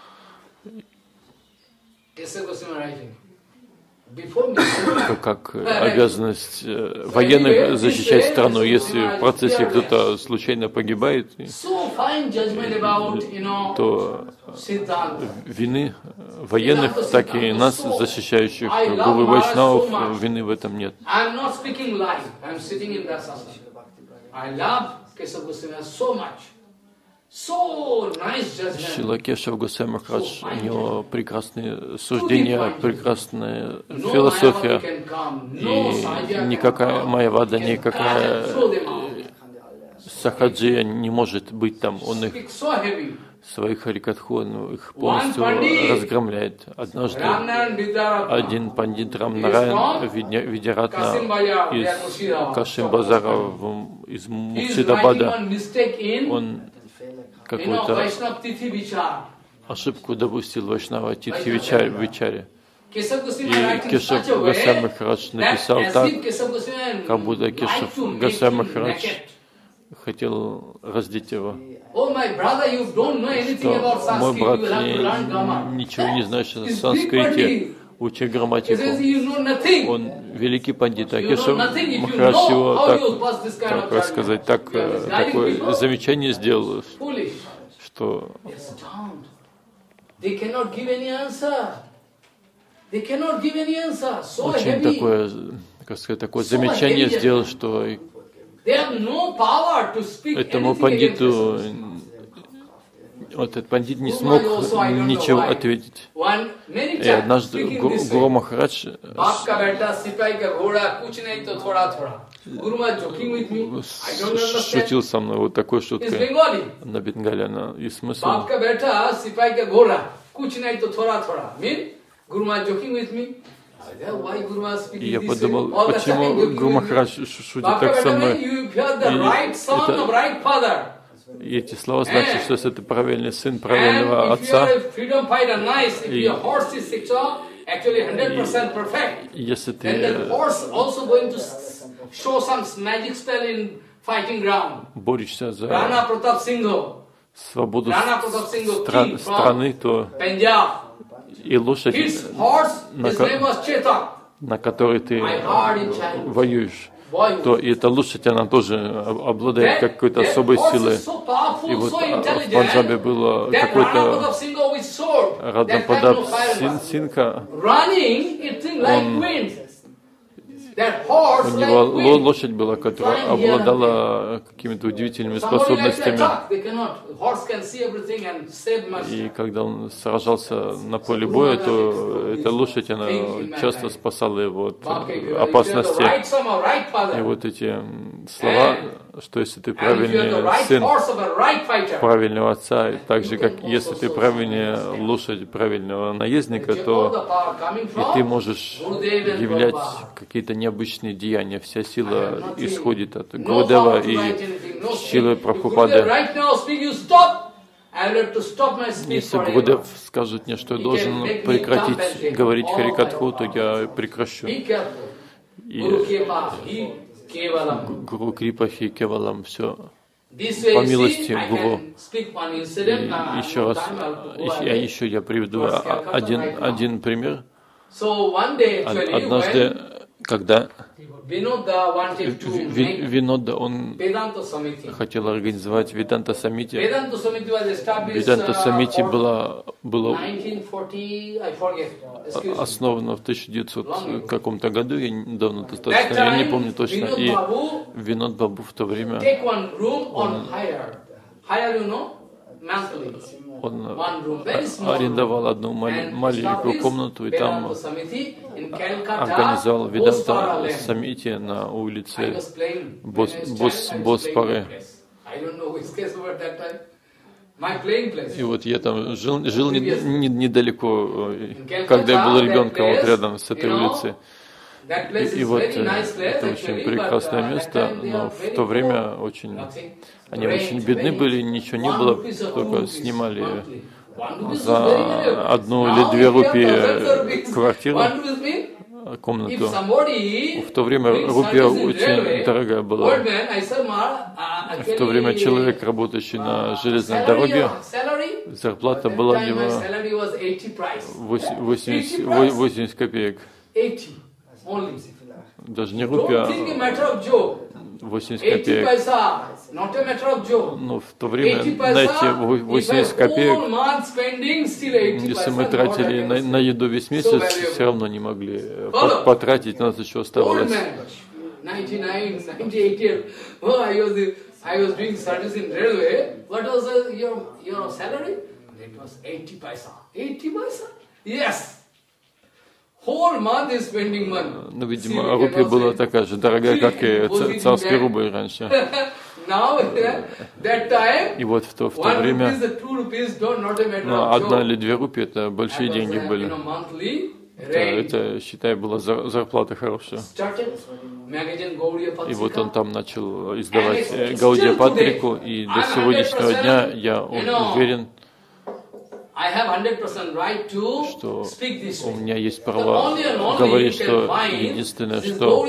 Kesava Goswami writing. Before me, Что как обязанность э, военных защищать страну, если в процессе кто-то случайно погибает, so fine judgment about, you know, то Siddhanta. вины военных, так и нас, защищающих гуру вайшнавов, вины в этом нет. I am not speaking lie. I am sitting in that satsang. I love Kesava Goswami so much. So nice judgment. Шрила Кешав Госвами Махарадж, у него прекрасные суждения, прекрасная философия, и никакая Майявада, никакая Сахаджия не может быть там. Он их своих харикатху, он их полностью разгромляет. Однажды один пандит Рамнараян Видяратна из Кашим-Базара, из Муршидабада, он какую-то ошибку допустил Вайшнава Титхи Вичаре. И Кешав Госвами Махарадж написал так, как будто Кешав Госвами Махарадж хотел раздеть его. Что мой брат не, ничего не знаешь о санскрите, учи грамматику. Он великий пандит, а Кешав Махарадж его так, так рассказать, так, такое замечание сделал, что очень такое, как сказать, такое замечание сделал, что этому пандиту, вот этот пандит не смог ничего ответить. И однажды Гуру Махарадж шутил со мной вот такой шуткой на бенгале, и смысл. И я подумал, почему Гуру Махарадж шутит так со мной? И, это, и эти слова значат, что если ты правильный сын правильного отца, и если ты борешься за свободу стра- страны, то и лошадь, на, ко- на которой ты воюешь, то и эта лошадь, она тоже обладает какой-то особой силой. И вот в Панджабе было какой-то Раднападаб Син, Синха, он, у него лошадь была, которая обладала какими-то удивительными способностями. И когда он сражался на поле боя, то эта лошадь, она часто спасала его от опасности. И вот эти слова, что если ты правильный сын правильного отца, так же, как если ты правильная лошадь правильного наездника, то и ты можешь являть какие-то необычные деяния. Вся сила исходит от Гурудева и Шрилы Прабхупады. Если Гурудев скажет мне, что я должен прекратить говорить Харикатху, то я прекращу. И Гуру Крипахи Кевалам, все по милости Гуру. И еще раз, я еще я приведу один, один пример. Однажды, когда Винода, он хотел организовать Веданта Самити. Веданта Самити было, было основано в тысяча девятисотом каком-то году, я недавно достаточно, я не помню точно, и Винод Бабу в то время, он, он арендовал одну маленькую комнату и там организовал Веданта Самити на улице Бос, Бос, Боспары. И вот я там жил, жил не, не, недалеко, когда я был ребенком, вот рядом с этой улицей. И, и вот это очень прекрасное место, но в то время очень, они очень бедны были, ничего не было, только снимали за одну или две рупии квартиру, комнату. В то время рупия очень дорогая была. В то время человек, работающий на железной дороге, зарплата была у него восемьдесят копеек. Даже не рупия, а восемьдесят копеек. Но в то время, знаете, восемьдесят копеек, если мы тратили на, на еду весь месяц, все равно не могли потратить, у нас еще оставалось. Ну, видимо, рупия была такая же дорогая, как и царский рубль раньше. И вот в то, в то время, ну, одна или две рупии — это большие деньги были. Это, это, считай, была зарплата хорошая. И вот он там начал издавать Гаудия Патрику, и до сегодняшнего дня я уверен, что у меня есть право говорить, что единственное, что,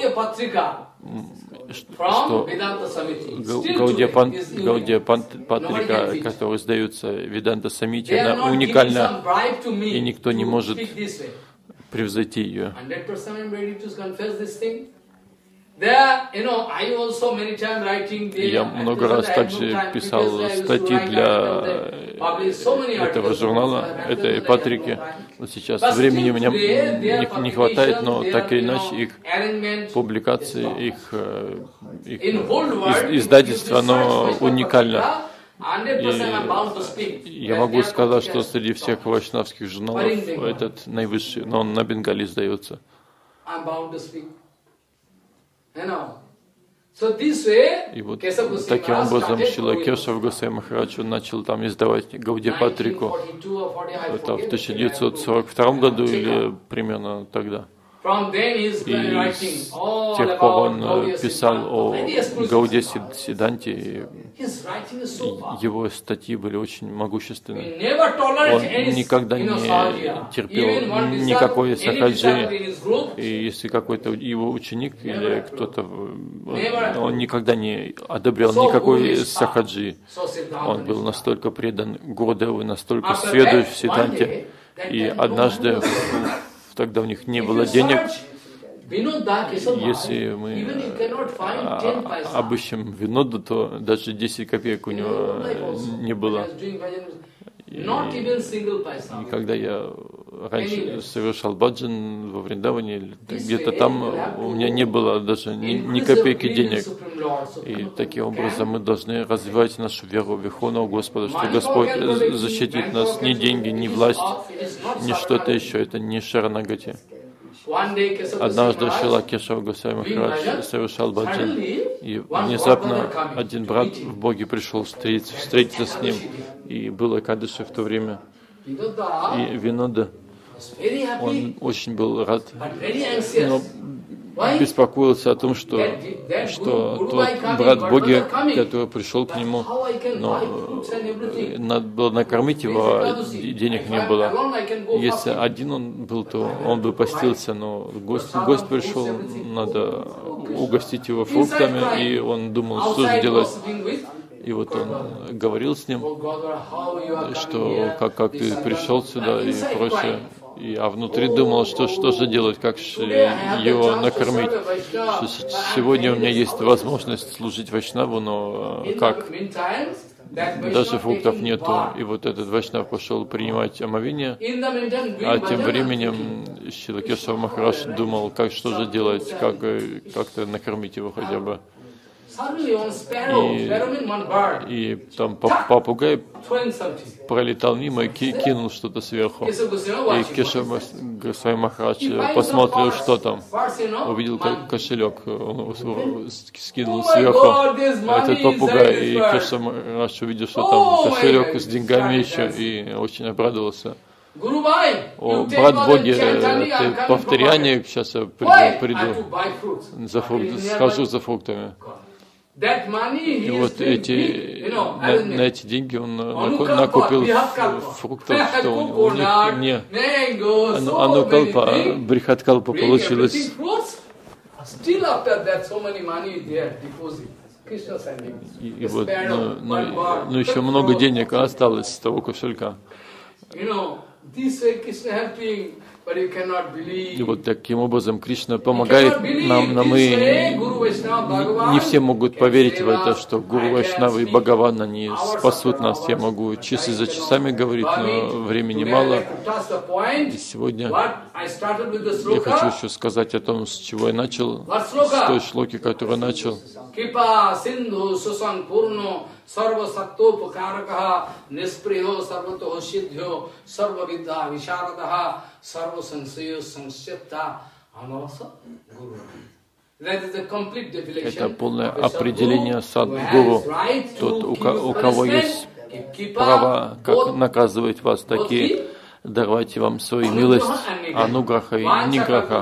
что Гаудия, Пан, Гаудия Патрика, которые издаются в Веданта Самите, она уникальна, и никто не может превзойти ее. Я много раз также писал статьи для этого журнала, этой Патрики. Но сейчас времени у меня не, не хватает, но так или иначе их публикации, их, их из, издательство, оно уникально. И я могу сказать, что среди всех вайшнавских журналов этот наивысший, но он на бенгале издается. И вот таким образом Шрила Кешава Госвами Махарадж начал там издавать Гаудия Патрику. Это в тысяча девятьсот сорок втором году или примерно тогда. И с тех пор он писал о Гаудия Сиданте. Его статьи были очень могущественны. Он никогда не терпел никакой сахаджи. И если какой-то его ученик или кто-то, он никогда не одобрял никакой сахаджи. Он был настолько предан Гурудеву, настолько сведущ в Сиданте. И однажды, тогда у них не было денег. Если мы обыщем Виноду, то даже десять копеек у него не было. И, и когда я раньше совершал баджан во Вриндаване, где-то там у меня не было даже ни, ни копейки денег. И таким образом мы должны развивать нашу веру в Верховного Господа, что Господь защитит нас, ни деньги, ни власть, ни что-то еще, это не Шаранагати. Однажды Шрила Кешава Госвами Махарадж совершал баджан, и внезапно один брат в Боге пришел встретиться, встретиться с ним, и был Экадаши в то время, и Винода, он очень был рад, но беспокоился о том, что, что тот брат в Боге, который пришел к нему, но надо было накормить его, а денег не было. Если один он был, то он бы постился, но гость, гость пришел, надо угостить его фруктами, и он думал, что же делать. И вот он говорил с ним, что как, как ты пришел сюда и прочее. И, а внутри думал, что, что же делать, как же его накормить. Что сегодня у меня есть возможность служить Вайшнаву, но как? Даже фруктов нету. И вот этот Вайшнав пошел принимать омовение, а тем временем Шрила Кешава Махарадж думал, как что же делать, как как-то накормить его хотя бы. И, и там попугай пролетал мимо и кинул что-то сверху. И Кешава Госвами Махарадж посмотрел, что там. Увидел кошелек, он скинул сверху этот попугай. И Кешава Махарадж увидел, что там кошелек с деньгами еще, и очень обрадовался. О, брат Боги, ты повторяй, сейчас я приду, приду за фрукт, схожу за фруктами. И вот эти, на, на эти деньги он накупил фруктов, что у них не Анукалпа, Брихаткалпа получилось. И, и вот, ну, ну, ну, еще много денег осталось с того кошелька. И вот таким образом Кришна помогает нам, но мы не все могут поверить в это, что Гуру Вайшнавы и Бхагаван, они спасут нас. Я могу часы за часами говорить, но времени мало. И сегодня я хочу еще сказать о том, с чего я начал, с той шлоки, которую начал. Sarva Satto Pakarakaha Nispriho Sarvatoho Siddhyo Sarva Vidya Visharadaha Sarva Sansayo Sansyapta Anavasa Guru. Это полное определение садгуру. Тот, у, у кого есть право, как наказывать вас, такие даровать вам свою милость, ануграха и ниграха.